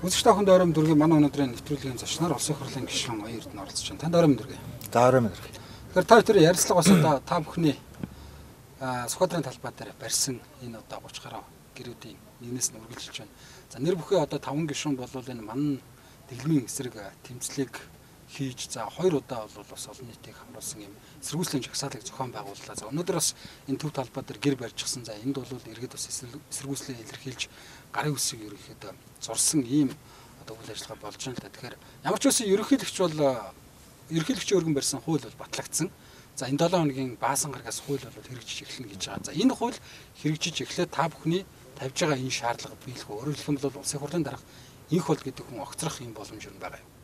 Үзэгч таахын дөрөм дүргийн манай өнөөдрийн нэвтрүүлгийн зочноор улсын хурлын гишүүн Оёрд нь оролцож байна. Танд дөрөм дүргийн. За дөрөм дүргийн. Тэгэхээр та тэр ярилцлага бас одоо та бүхний Сүхбаатарын талбай дээр барьсан энэ одоо 30 гаруй гэрүүдийн нэгнээс нь үргэлжилж байна. За нэр бүхий одоо 5 гишүүн бол энэ манан дэглэмийн эсрэг тэмцлийг хийж за 2 удаа бол бас олон нийтийг хамруулсан юм эсэргүүцлийн жагсаалыг зохион байгууллаа. За өнөөдөр бас энэ төв талбай дээр гэр барьчихсан. За энд бол иргэд бас эсэргүүцлээ илэрхийлж гарын үсэг ерөнхийдөө зурсан ийм одоо үйл ажиллагаа болж байна л да. Тэгэхээр ямар ч үсэн ерөнхийлөгчийн өргөн барьсан хууль бол батлагдсан. За энэ 7 хоногийн баасан гаргаас хууль бол хэрэгжиж эхэлнэ гэж байгаа. За энэ хууль хэрэгжиж эхлээд та бүхний тавьж байгаа энэ шаардлага биелэх үү? Өөрөөр хэлбэл улсын хурлын дарга инх бол гэдэг хүн огцрох юм боломж юу байгаа юм?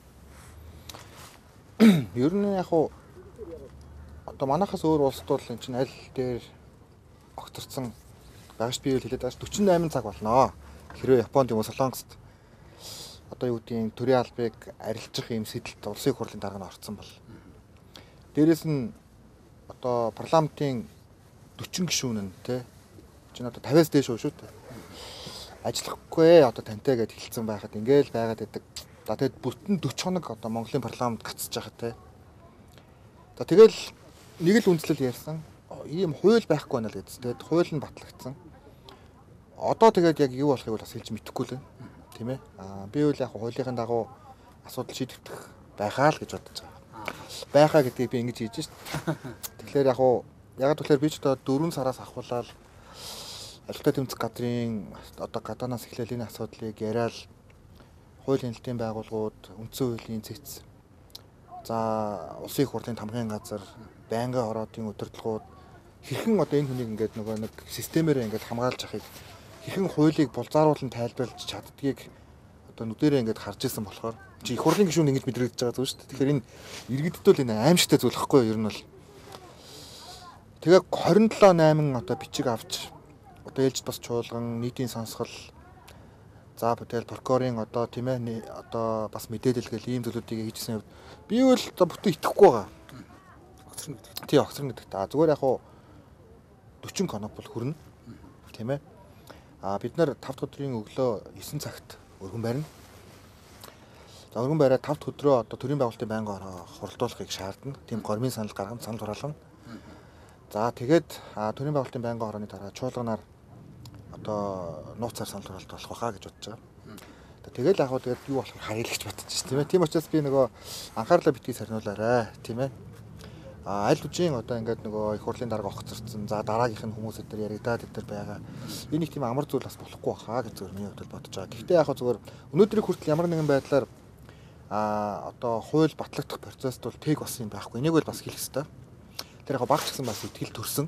Ер нь яг уу одоо манайхаас өөр улсад бол энэ чинь аль дээр огцорсон байгш бий хэлээд байгаа 48 цаг болно. Хэрвээ Японд юм уу Солонгост одоо юу гэдгийг төрийн албыг арилжих юм сэдэлт улсын хурлын дарга нь орцсон бол дээрэс нь одоо парламентын 40 гишүүн нь тий чинь одоо 50-аас дээш шүү дээ. Ажиллахгүй одоо тантай гэж хэлсэн байхад ингээл байгаад байдаг. За тэгэд бүтэн 40 хоног одоо Монголын парламент гацж байгаа тий. За тэгэл нэг л үндслэл ярьсан. Ийм хууль байхгүй байна л гэдсэн. Тэгэд хууль нь батлагдсан. Одоо тэгээд яг юу болохыг бас хэлж мэдэхгүй л байна. Тийм ээ. Би үл яг хуулийнхын дагуу асуудал шийдэгдэх байхаа л гэж бодож байгаа. Байхаа гэдгийг би ингэж хийж шít. Тэгэхээр яг тэгэхээр би ч одоо 4 сараас ахуулаад ажилтны тэмцэх газрын одоо гадаанаас эхлээл энэ асуудлыг яриад хуулийн хэлтийн байгууллагууд, үндсэн хуулийн цэц. За улсын их хурлын тамгын газар, байнгын хороодын удирдлагууд хэрхэн одоо энэ хүнийг ингээд нөгөө нэг системээр ингээд хамгаалж авахыг хэрхэн хуулийг булзааруулан тайлбарлаж чаддгийг одоо нүдэрээ ингээд харж исэн болохоор чи их хурлын гишүүн ингэж мэдрэгдэж байгаа зүйл шүү дээ. Тэгэхээр энэ иргэддэл энэ аимшигтай зүйл хэвгүй юу ер нь бол. Тэгээ 27/8 одоо бичиг авч одоо ээлжид бас чуулган нийтийн сонсгол за тэгэл прокурорын одоо тийм ээ одоо бас мэдээлэл гэл ийм зүйлүүдийг хийжсэн хувьд би бол одоо бүтэн итгэхгүй байгаа. Огцрон гэдэг. Тий огцрон гэдэг. Зүгээр яг 40 конop бол хүрнэ. Тийм ээ. Бид нар 5 дахь өдрийн өглөө 9 цагт өргөн барина. За өргөн бариад 5 дахь өдрөө одоо төрийн байгуулалтын байнгын хуралдуулахыг шаардна. Тийм гормын санал гаргана, санал хураалгана. За тэгээд төрийн байгуулалтын байнгын хорооны дараа чуулганаар одоо нууцаар санал хураалт болох байхаа гэж бодож байгаа. Тэгэл яг тэгээд юу болох харъяалагч бодож байна тийм ээ. Тийм учраас би нөгөө анхаарлаа битгий сарниулаарай тийм ээ. Аль үжийн одоо ингээд нөгөө их хурлын дарга огцорсон. За дараагийнх нь хүмүүсүүд төр яригадаад өдр байгаа. Энэ их тийм амар зүйл бас болохгүй байхаа гэж зөвөр миний хувьд бодож байгаа. Гэхдээ яг зөвөр өнөөдрийн хүртэл ямар нэгэн байдлаар одоо хууль батлагдах процессд бол тэг болсон юм байхгүй. Энийг бол бас хэлэх хэрэгтэй. Тэр яг багч гэсэн бас итгэл төрсөн.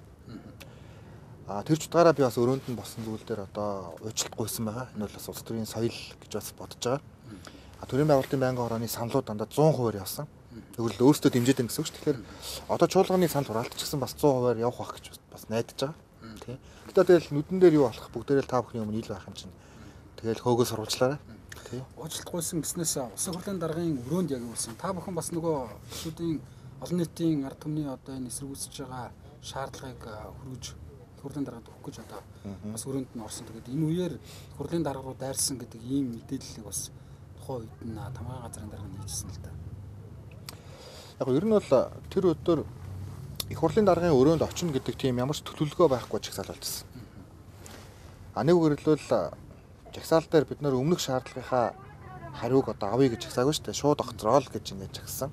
Тэр ч удаараа би бас өрөөнд нь босон зүйл дээр одоо уучлалт гуйсан байгаа. Энэ бол бас улс төрийн соёл гэж бас бодож байгаа. Төрийн байгуулалтын байнгын хорооны саналууд дандаа 100% явсан. Тэгвэл өөрсдөө дэмжиж байгаа гэсэн үг шүү. Тэгэхээр одоо чуулганы санал хураалт ч гэсэн бас 100% явах байх гэж бас найдаж байгаа. Тий. Гэтэ тэгэл нүдэн дээр юу болох бүгдээрээ та бүхний өмнө ил байх юм чинь. Тэгэл хөөгөө сурвалжлаарай. Тий. Уучлалт гуйсан гэснээс улсын хурлын даргын өрөөнд яг юусэн. Та бүхэн бас нөгөө гишүүдийн олон нийтийн ард түмний одоо энэ эсэргүүцэж байгаа шаардлагыг хүргэж хурлын даргад өгөх гэж одоо бас өрөөнд нь орсон. Тэгээд энэ үеэр хурлын дарга руу дайрсан гэдэг ийм мэдээллийг бас тухайн үед нь тамгын газрын дарга нь хийжсэн л да. Яг ер нь бол тэр өдөр их хурлын даргын өрөөнд очино гэдэг тийм ямар ч төлөвлөгөө байхгүй жагсаал болжсэн. Нэг үгэрлэл жагсаал дээр бид нөр өмнөх шаардлагынхаа хариуг одоо авъя гэж жагсаагүй шүү дээ. Шууд огцроол гэж ингэж жагсан.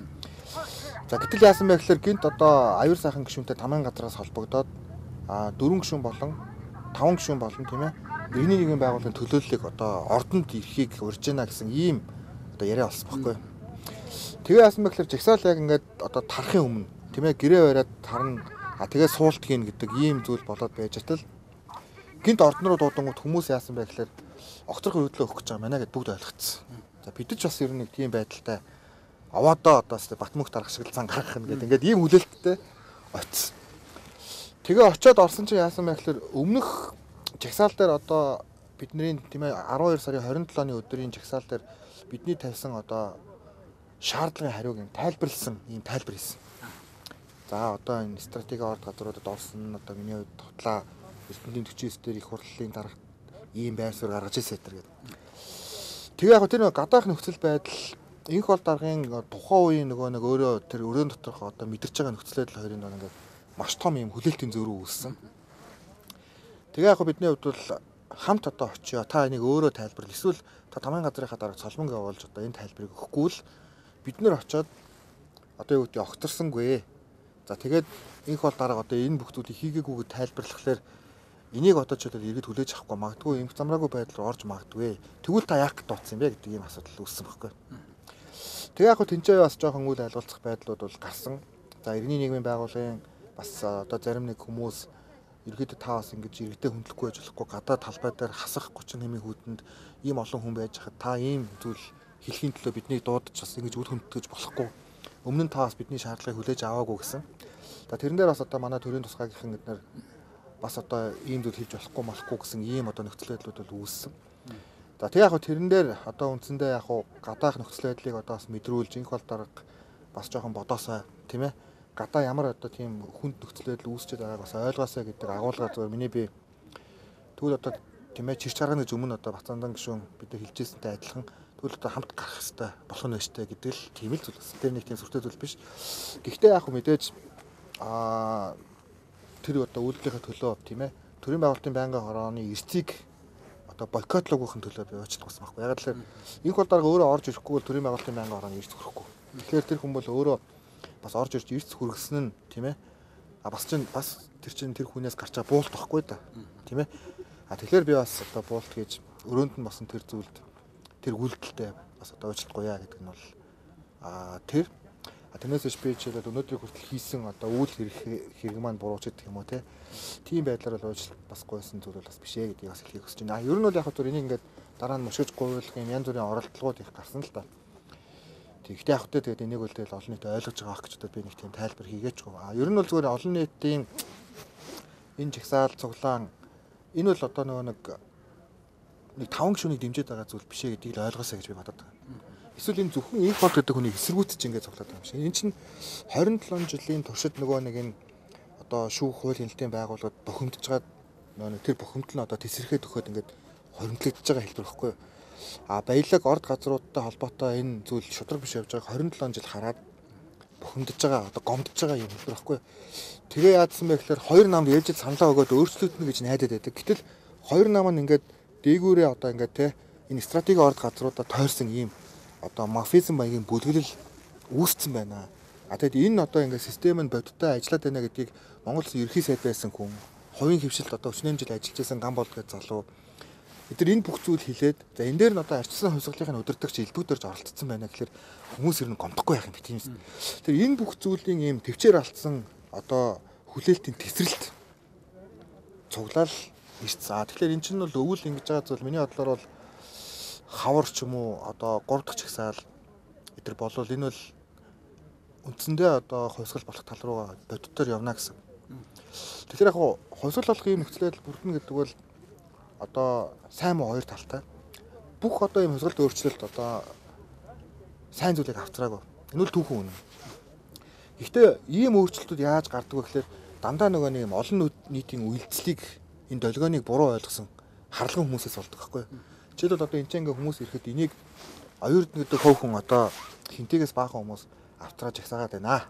За гэтэл яасан бэ гэхээр гинт одоо аюур сайхан гишүүнтэй тамгын газраас холбогдоод 4 гишүүн болон 5 гишүүн болон тийм ээ нэгний нэгэн байгууллагын төлөөллийг одоо ордонд ирэхийг урьж байна гэсэн ийм одоо яриа болсон байхгүй. Тэгээ яасан бэ гэхээр жагсаал яг ингээд одоо тарахын өмнө тийм ээ гэрээ бариад тарна тэгээ суулт хийн гэдэг ийм зүйл болоод байж атал гинт ордон руу дуудангууд хүмүүс яасан бэ гэхээр огцрох хөдөлгөөн өгөх гэж байгаа мэнэ гэд бүгд ойлгоцсон. За бид ч бас ер нь нэг тийм байдалтай аваадаа одоо Батмөнх дарах шиг л цан гаргах нь гэдэг ингээд ийм хүлээлттэй очсон. Тэгээ очиод орсон чинь яасан бэ гэхээр өмнөх жагсаал дээр одоо бидний тийм ээ 12 сарын 27-ны өдрийн жагсаал дээр бидний тавьсан одоо шаардлагын хариуг юм тайлбарлсан ийм тайлбар хийсэн. За одоо энэ стратегийн орд газруудад орсон одоо миний хувьд тотлаа эрдэнэлийн 49 дээр их хурлын дарга ийм байр суурь гаргаж ирсэн гэдэг. Тэгээ яг тэр гадаах нөхцөл байдал инх бол даргын тухайн үеийн нөгөө нэг өөрөө тэр өрөөнд доторх одоо мэдэрч байгаа нөхцөл байдал хоёрын нэг ингээд маш том юм хүлээлтийн зөрүү үүссэн. Тэгээ яг бидний хувьд бол хамт одоо очио та энийг өөрөө тайлбарлал эсвэл та тамийн газрынхаа дарга цолмонг явуулж одоо энэ тайлбарыг өгөхгүй л бид нэр очиод одоо юу гэдэг огторсонгүй. За тэгээд инх бол дарга одоо энэ бүх зүйлийг хийгээгүйгээ тайлбарлахлаар энийг одоо ч үлээ иргэд хүлээж авахгүй магадгүй эмх замраагүй байдал руу орж магадгүй. Тэгвэл та яг дутсан юм бэ гэдэг ийм асуудал үүссэн байхгүй. Тэгээ яг тэнцээ бас жоохон үйл айлгуулцах байдлууд бол гарсан. За иргэний нийгмийн байгууллагын бас одоо зарим нэг хүмүүс ерөөдөө та бас ингэж иргэдэд хөндлөхгүй байж болохгүй гадаа талбай дээр хасах 30 нэмийн хүүтэнд ийм олон хүн байж хахад та ийм зүйл хэлхийн төлөө биднийг дуудаж бас ингэж үл хөндлөж болохгүй. Өмнө нь та бас бидний шаардлагыг хүлээж аваагүй гэсэн. За тэрэн дээр бас одоо манай төрийн тусгаагийнхан эднэр бас одоо ийм зүйл хийж болохгүй гэсэн ийм одоо нөхцөл байдлууд бол үүссэн. За тэг яг тэрэн дээр одоо үндсэндээ яг гадаах нөхцөл байдлыг одоо бас мэдрүүлж инх бол дарга бас жоохон бодоосоо тийм ээ гадаа ямар одоо тийм хүнд нөхцөл байдал үүсчихэд байгааг бас ойлгоосоо гэдэг агуулгаар зөвөр миний би тэгвэл одоо тийм ээ чирч гаргана гэж өмнө одоо Бацаандан гишүүн бид нар хэлжсэнтэй адилхан тэгвэл одоо хамт гарах хэрэгтэй болох нь өштэй гэдэг л тийм л зүйл бас. Тэр нэг тийм сүртэй зүйл биш. Гэхдээ яг мэдээж тэр одоо үйлдэлийнхээ төлөө тийм ээ төрийн байгуулалтын байнгын хорооны эрсдийг одоо бойкотлогын төлөө би уучлах болсон байхгүй. Яг л инх бол дарга өөрөө орж ирэхгүй бол төрийн байгуулалтын байнгын хорооны эрс хүрэхгүй. Тэгэхээр тэр хүн бол өөрөө бас орж ирж эрс хүргэсэн нь тийм ээ. Бас тэр хүнээс гарч байгаа буулт байхгүй да. Тийм ээ. Тэгэхээр би бас одоо буулт хийж өрөөнд нь босон тэр зүйлд тэр үйлдэлтэй бас одоо уучлахгүй яа гэдэг нь бол тэр тэрнээс биш би чийлээд өнөөдрийг хүртэл хийсэн одоо үйл хэрэг маань бурууч гэдэг юм уу тийм байдлаар бол уучлах бас гойсон зүйл бол бас биш ээ гэдгийг бас хэлхийг хүсэж байна. Ер нь бол яг хөө энийг ингээд дараа нь мушгиж гуйлах юм янз бүрийн оролдлогууд их гарсан л та. Тэгэхдээ яг хөтэ тэгээд энийг бол тэгэл олон нийт ойлгож байгаа ах гэж би нэг тийм тайлбар хийгээчгүй. Ер нь бол зүгээр олон нийтийн энэ жагсаал цуглаан энэ бол одоо нэг 5 гишүүнийг дэмжиж байгаа зүйл биш ээ гэдгийг л ойлгосоо гэж би бодод байгаа. Эсвэл энэ зөвхөн инх бол гэдэг хүнийг эсэргүүцэж ингээд цуглаад байгаа юм шиг. Энэ чинь 27 жилийн туршид нөгөө нэг энэ одоо шүүх хууль хяналтын байгууллагад бохимдож байгаа тэр бохимдол нь одоо тесрэхэд өгөхөд ингээд хоримтлагдж байгаа хэлбэр байхгүй юу? Баялаг орд газруудтай холбоотой энэ зүйл шудраг биш явж байгааг 27 жил хараад бохимдож байгаа одоо гомдож байгаа юм хэлбэр байхгүй юу? Тэгээ яадсан бэ гэхээр хоёр намд ээлжид саналаа өгөөд өөрчлөлтнө гэж найдаад байдаг. Гэтэл хоёр нам нь ингээд дээгүүрээ одоо ингээд энэ стратеги орд газруудад тойрсон ийм одоо мафизм маягийн бүлгэлэл үүсцэн байна. Тэгэд энэ одоо ингээд систем нь бодиттой ажиллаад байна гэдгийг Монгол Улсын ерхий сайд байсан хүн, хувийн хөвшилд одоо 40 жил ажиллаж байсан Гамбол гэж залуу. Эдгээр энэ бүх зүйл хэлээд за энэ дээр нь одоо арчсан хувьсгалын удирдагч элбүүдэрж оролцсон байна гэхээр хүмүүс ер нь гомдохгүй байх юм бит юм. Тэр энэ бүх зүйлийн ийм төвчээр алдсан одоо хүлээлтийн тесрэлт цуглаал ирсэн. Тэгэхээр эн чинь бол өвөл ингэж байгаа зүйл миний бодлоор бол хавар ч юм уу одоо 3 дахь чагсаал эдэр болвол энэ бол үндсэндээ одоо хувьсгал болох тал руугаа бодитоор явна гэсэн. Тэгэхээр яг хувьсгал болох юм нөхцөл байдал бүрдэнэ гэдэг бол одоо сайн муу хоёр талтай. Бүх одоо юм хувьсгалт өөрчлөлт одоо сайн зүйлийг авчраагүй. Энэ бол түүхэн үнэн. Гэхдээ ийм өөрчлөлтүүд яаж гардаг вэ гэхээр дандаа нөгөө нэг юм олон нийтийн үйлдэлийг энэ долгионыг буруу ойлгосон харлаган хүмүүсээс болдог байхгүй юу? Жишээлбэл одоо энэ ч ингээ хүмүүс ирэхэд энийг оюурд гэдэг хөв хүн одоо хинтээс баахан хүмүүс автраж ихсаагаад байна.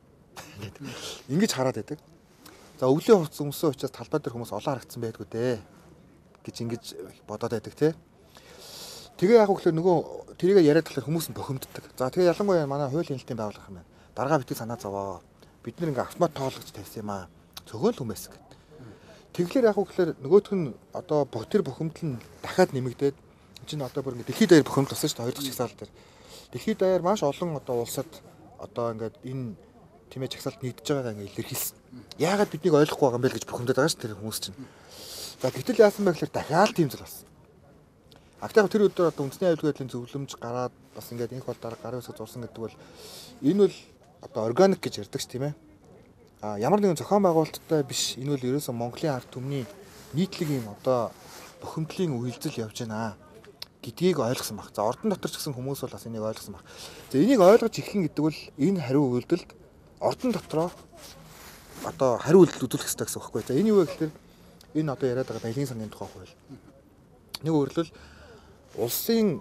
Ингэж хараад байдаг. За өвлийн хувцас өмсөн учраас талбай дээр хүмүүс олон харагдсан байдгүй дээ гэж ингэж бодоод байдаг тий. Тэгээ яг хөглөө нөгөө тэрийг яриад тахлаар хүмүүс нь бохимддаг. За тэгээ ялангуяа манай хууль хяналтын байгууллага юм байна. Даргаа битгий санаа зовоо. Бид нэр ингээ автомат тоологч тавьсан юм аа. Цөөхөн л хүмүүс гэдэг. Тэгэхээр яг хөглөө нөгөөх нь одоо тэр бохимдол нь дахиад нэмэгдээд чинь одоо бүр ингээ дэлхийд даяар бохимдол болсон шүү дээ. Хоёр дахь чагсаал дээр. Дэлхийд даяар маш олон одоо улсад одоо ингээд энэ тэмээ чагсаалт нэгдэж байгаагаа ингээ илэрхийлсэн. Яагаад биднийг ойлгохгүй байгаа юм бэ гэж бохимдод байгаа шүү дээ тэр хүмүүс чинь. За гэтэл яасан бэ гэхээр дахиад тийм зүйл болсон. Агтаа тэр өдөр одоо үндэсний аюулгүй байдлын зөвлөмж гараад бас ингээд инх бол дараа гарын үсэг зурсан гэдэг бол энэ бол одоо органик гэж ярьдаг ш тийм ээ. Ямар нэгэн зохион байгуулалттай биш энэ бол ерөөсөн Монголын ард түмний нийтлэг юм одоо бохимдлын үйлдэл явж байна гэдгийг ойлгосон баг. За ордон дотор ч гэсэн хүмүүс бол бас энийг ойлгосон баг. За энийг ойлгож эхлэн гэдэг бол энэ хариу үйлдэлд ордон дотроо одоо хариу үйлдэл үзүүлэх хэрэгтэй гэсэн үг байхгүй. За энэ юу вэ гэхээр энэ одоо яриад байгаа байлгийн сангийн тухай хууль. Нэг өөрөлдөл улсын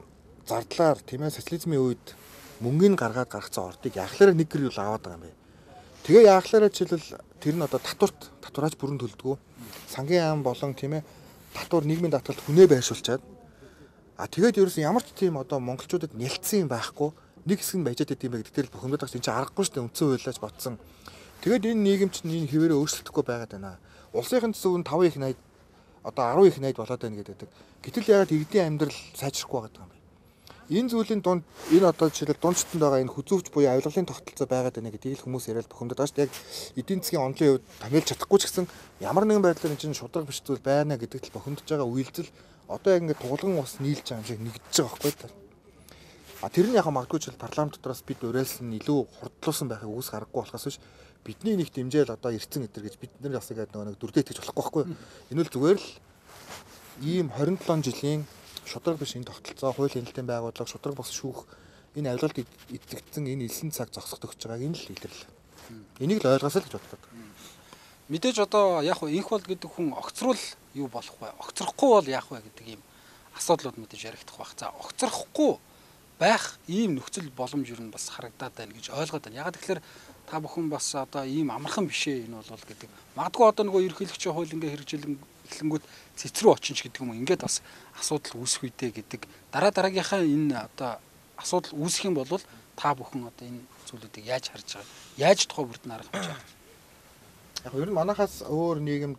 зардлаар тийм ээ социализмын үед мөнгөний гаргаад гаргацсан ордыг яахлаараа нэг гэр аваад байгаа юм бэ. Тэгээ яахлаараа жишээлбэл тэр нь одоо татвараач бүрэн төлдөг. Сангийн ам болон тийм ээ татвар нийгмийн даатгалд хүнээ байршуулчаад тэгээд ерөөсөн ямар ч тийм одоо монголчуудад нялцсан юм байхгүй нэг хэсэг нь баяжаад идэм бэ гэдэгт л бухимдаад байгаа чинь аргагүй шүү дээ үндсэн хуйлаач бодсон. Тэгээд энэ нийгэм чинь энэ хэвээрээ өөрчлөгдөхгүй байгаад байна. Улсынхын төсөв нь 5 их 80 одоо 10 их 80 болоод байна гэдэг. Гэтэл ягаад иргэдийн амьдрал сайжрахгүй байгаа юм бэ? Энэ зүйлийн дунд энэ одоо жишээлбэл дундчтанд байгаа энэ хүзүүвч буюу авилгалын тогтолцоо байгаад байна гэдгийг л хүмүүс яриад бухимдаад байгаа шүү дээ. Яг эдийн засгийн онолын хувьд томьёолж чадахгүй ч гэсэн ямар нэгэн байдлаар энэ чинь шудраг биш зүйл байна гэдэгт л бухимдаж байгаа үйлдэл одоо яг ингээд тулган ус нийлж байгаа юм шиг нэгдэж байгаа байхгүй юу? Тэр нь яг магадгүй ч парламент дотроос бид уриалсан илүү хурдлуулсан байхыг үгүйс харахгүй болохоос биш бидний нэг дэмжээл одоо ирцэн гэтэр гэж бид нар бас ингээд нэг дүрдээ итгэж болохгүй байхгүй юу? Энэ л зүгээр л ийм 27 жилийн шудраг биш энэ тогтолцоо хууль хяналтын байгууллага шудраг бос шүүх энэ авилгалд итгэгдсэн энэ элсэн цаг зогсоход өгч байгааг энэ л илэрлээ. Энийг л ойлгосоо л гэж боддог. Мэдээж одоо яг хөө инх бол гэдэг хүн огцрол юу болох вэ? Огцрохгүй бол яах вэ гэдэг ийм асуудлууд мэдээж яригдах байх. За огцрохгүй байх ийм нөхцөл боломж юу нь бас харагдаад байна гэж ойлгоод байна. Ягаад тэгэхээр та бүхэн бас одоо ийм амархан бишээ энэ бол гэдэг. Магадгүй одоо нөгөө ерөнхийлөгчийн хууль ингээ хэрэгжүүлэнгүүт цэцрүү очинч гэдэг юм уу. Ингээд бас асуудал үүсэх үедээ гэдэг. Дараагийнхаа энэ одоо асуудал үүсэх юм бол та бүхэн одоо энэ зүйлүүдийг яаж харж байгаа? Яаж тухай бүрдэн арга хэмжиж байгаа? Яг ер нь манайхаас өөр нийгэмд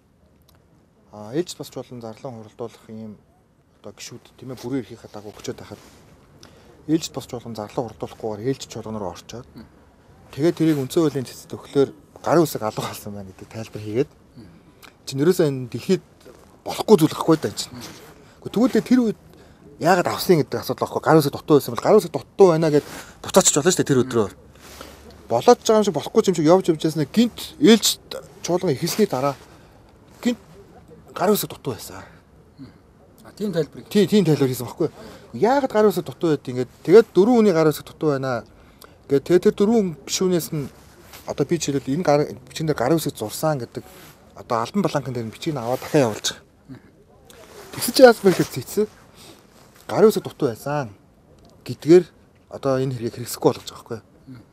ээлж бас болон зарлан хуралдуулах юм одоо гişүүд тийм ээ бүрийн эрхийнхаа дагуу өчөөд байхад ээлж бас болон зарлан хуралдуулахгүйгээр ээлж чуулганаар орчоод тэгээд тэрийг үндсэн хуулийн цэцэд өгөхлөөр гарын үсэг алга болсон байна гэдэг тайлбар хийгээд чинь ерөөсөө энэ дэлхийд болохгүй зүйл гэхгүй даа чинь. Тэгвэл тэр үед яагаад авсан гэдэг асуудал байхгүй гарын үсэг дутуу байсан бол гарын үсэг дутуу байна гэд буцаачих болно шүү дээ тэр өдрөө. Болоод байгаа юм шиг болохгүй юм шиг явж яснаа гинт ээлж чуулган ихэлсний дараа гинт гарын үсэг дутуу байсан. Тийм тайлбар хийсэн байхгүй. Яагаад гарын үсэг дутуу байд ингээд тэгээд дөрвөн хүний гарын үсэг дутуу байна гэдэг тэгээд тэр дөрвөн гишүүнээс нь одоо би жишээлбэл энэ бичгийн дээр гарын үсэг зурсан гэдэг одоо альбан бланкын дээр бичгийг аваад дахиад явуулж байгаа. Тэгсэн чи яас бэ гэхээр цэцэг гарын үсэг дутуу байсан гэдгээр одоо энэ хэргийг хэрэгсэхгүй болгож байгаа байхгүй.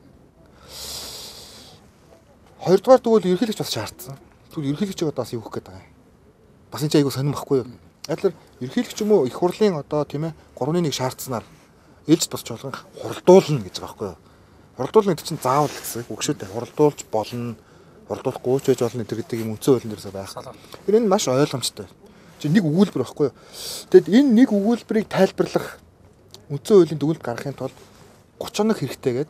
Хоёрдугаар тэгвэл ерөнхийлөгч бас шаардсан. Тэгвэл ерөнхийлөгчөө одоо бас юу гэх гээд байгаа юм. Бас энэ ч айгуу сонирм байхгүй юу? Яагаад ерөнхийлөгч юм уу их хурлын одоо тийм ээ 3-1 шаардсанаар ээлжид бас чуулган хуралдуулна гэж байгаа байхгүй юу? Хуралдуулна гэдэг чинь заавал гэсэн үг шүү дээ. Хуралдуулж болно, хуралдуулахгүй ч байж болно гэдэг юм үндсэн хуулийн дээрээс байх. Тэр энэ маш ойлгомжтой. Чи нэг өгүүлбэр байхгүй юу? Тэгэд энэ нэг өгүүлбэрийг тайлбарлах үндсэн хуулийн дүгнэлт гаргахын тулд 30 хоног хэрэгтэй гэдэг.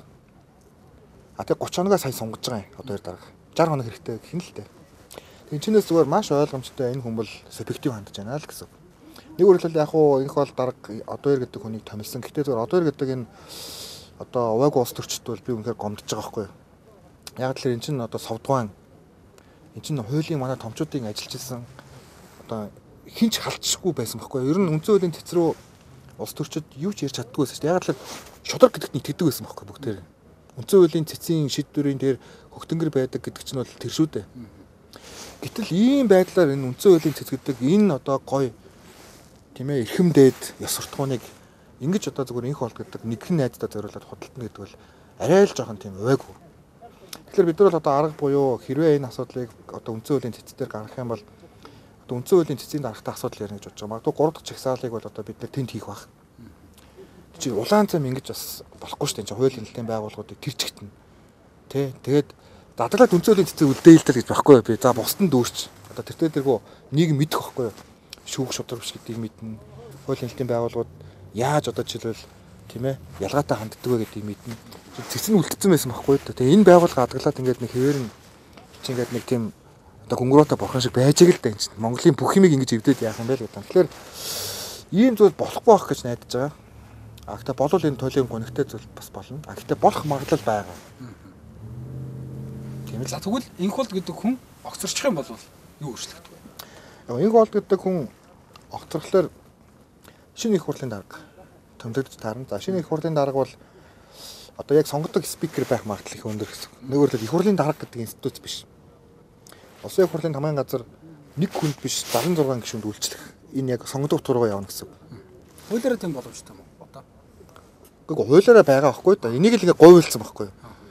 Тэгээ 30 хоногоо сайн сунгаж байгаа юм. Одоо дараа 60 хоног хэрэгтэй гэх юм л дээ. Тэгээ чинээс зүгээр маш ойлгомжтой энэ хүн бол субъектив хандж байна л гэсэн. Нэг үрлэл яг уу инх бол дарга одоо ир гэдэг хүнийг томилсон. Гэхдээ зүгээр одоо ир гэдэг энэ одоо увайг улс төрчд бол би үнэхээр гомдож байгаа байхгүй юу. Яг л энэ чинь одоо совдгоон энэ чинь хуулийн манай томчуудын ажиллаж исэн одоо хинч халдчихгүй байсан байхгүй юу. Ер нь үндсэн хуулийн цэцрүү улс төрчд юу ч ярьж чаддгүй байсан шүү дээ. Яг л шудраг гэдэгт итгэдэг байсан байхгүй бүгдээр. Үндсэн хуулийн цэцгийн шийдвэрийн дээр хөгтөнгөр байдаг гэдэг чинь бол тэр шүү дээ. Гэтэл ийм байдлаар энэ үндсэн хуулийн цэцгэдэг энэ одоо гоё тийм ээ эрхэмдээд ёс суртахууныг ингэж одоо зүгээр инх болт гэдэг нэгэн найздаа зориулаад худалдана гэдэг бол арай л жоохон тийм увайгүй. Тэгэхээр бид нар бол одоо арга буюу хэрвээ энэ асуудлыг одоо үндсэн хуулийн цэцээр гаргах юм бол одоо үндсэн хуулийн цэцгийн дарагтай асуудал ярих гэж бодож байгаа. Магадгүй 3 дахь чагсаалыг бол одоо бид нар тэнд хийх байх. Чи улаан цам ингэж бас болохгүй шүү дээ. Чи хуулийн хэлтийн байгууллагуудыг тэр чигтэн. Тэ тэгээд дадлаад үндсэн хуулийн цэцэг үлдээйлтэл гэж байхгүй би. За бусдын дүүрч одоо тэр тэргөө нийгэм мэдэх байхгүй. Шүүх шудраг биш гэдгийг мэднэ. Хуулийн хэлтийн байгууллагууд яаж одоо жишээлбэл тийм ээ ялгаатай ханддаг вэ гэдгийг мэднэ. Цэцэн үлдсэн байсан байхгүй. Тэгээ энэ байгууллага хадгалаад ингээд нэг хэвээр нь чи ингээд нэг тийм одоо гүнгөрөөтэй бурхан шиг байж байгаа л да энэ чинь. Монголын бүх юмыг ингэж эвдээд яах юм бэ гэдэг. Тэгэхээр ийм зүйл болохгүй байх гэж найдаж байгаа. Гэхдээ болов энэ туйлын гонигтай зүйл бас болно. Гэхдээ болох магадлал байгаа. Тийм ээ. За тэгвэл инх бол гэдэг хүн огцорчих юм бол юу өөрчлөгдөв вэ? Инх бол гэдэг хүн огцорхлоор шинэ их хурлын дарга томилогдож таарна. За шинэ их хурлын дарга бол одоо яг сонгодог спикер байх магадлал их өндөр гэсэн. Нөгөөр хэлбэл их хурлын дарга гэдэг институт биш. Улсын их хурлын тамгын газар нэг хүнд биш 76 гишүүнд үйлчлэх. Энэ яг сонгодог тургуу явна гэсэн. Хуулиараа тийм боломжтой юм уу? Гэхдээ хуулиараа байгаа байхгүй да. Энийг л ингээ говьлцсан байхгүй.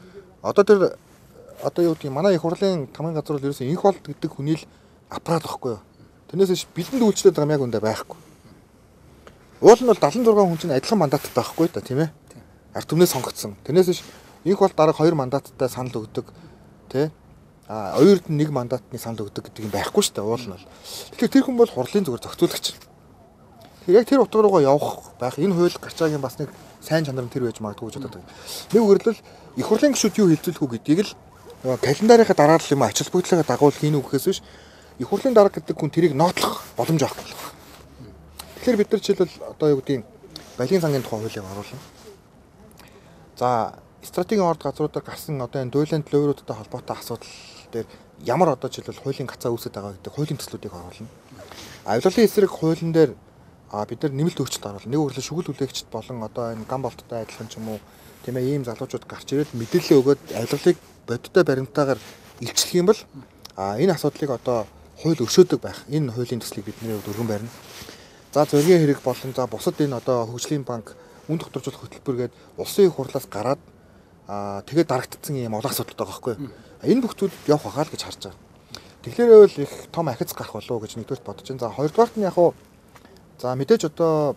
Одоо юу гэдэг манай их хурлын тамгын газар бол ерөөсөн инх болт гэдэг хүний л аппарат байхгүй юу. Тэрнээс бэлэнд үйлчлээд байгаа юм яг үндэ байхгүй. Уул нь бол 76 хүн чинь адилхан мандаттай байхгүй да тийм ээ. Ард түмнээс сонгогдсон. Тэрнээс инх бол дараг 2 мандаттай санал өгдөг тий. Хоёрд нь 1 мандатны санал өгдөг гэдэг юм байхгүй шүү дээ. Уул нь бол. Тэгэхээр тэр хүн бол хурлын зүгээр зохицуулагч. Тэр яг тэр утга руугаа явах байх. Энэ хууль гарчаагийн бас нэг сайн чанар нь тэр байж магадгүй гэж боддог. Нэг үгэрлэл их хурлын гишүүд юу хэлцүүлэх үү гэдгийг л календарынхаа дараалал юм ачаал бүгдлийнхаа дагуул хийнэ үхэхээс биш их хурлын дарга гэдэг хүн тэрийг нотлох боломж авахгүй. Тэгэхээр бид нар жишээлбэл одоо юу гэдгийг балийн сангийн тухай хуулийг оруулна. За стратегийн орд газруудаар гарсан одоо энэ дуйлан төлөөрүүдтэй холбоотой асуудал дээр ямар одоо жишээлбэл хуулийн гацаа үүсэж байгаа гэдэг хуулийн төслүүдийг оруулна. Авилгалын эсрэг хуулийн дээр бид нар нэмэлт өөрчлөлт оруулна. Нэг үрлээ шүгэл хүлээгчд болон одоо энэ ган болттой адилхан ч юм уу тийм ээ ийм залуучууд гарч ирээд мэдээлэл өгөөд авилгалыг бодиттой баримтаагаар илчлэх юм бол энэ асуудлыг одоо хууль өршөөдөг байх. Энэ хуулийн төслийг бидний хувьд өргөн барина. За зоригийн хэрэг болон за бусад энэ одоо хөгжлийн банк үн тогтворжуулах хөтөлбөр гээд улсын их хурлаас гараад тэгээд дарагдсан юм олон асуудал байгаа байхгүй юу. Энэ бүх зүйл явах хаа л гэж харж байгаа. Тэгэхээр бол их том ахиц гарах болов уу гэж нэгдүгээр бодож байна. За хоёрдугаарт нь яг уу за мэдээж одоо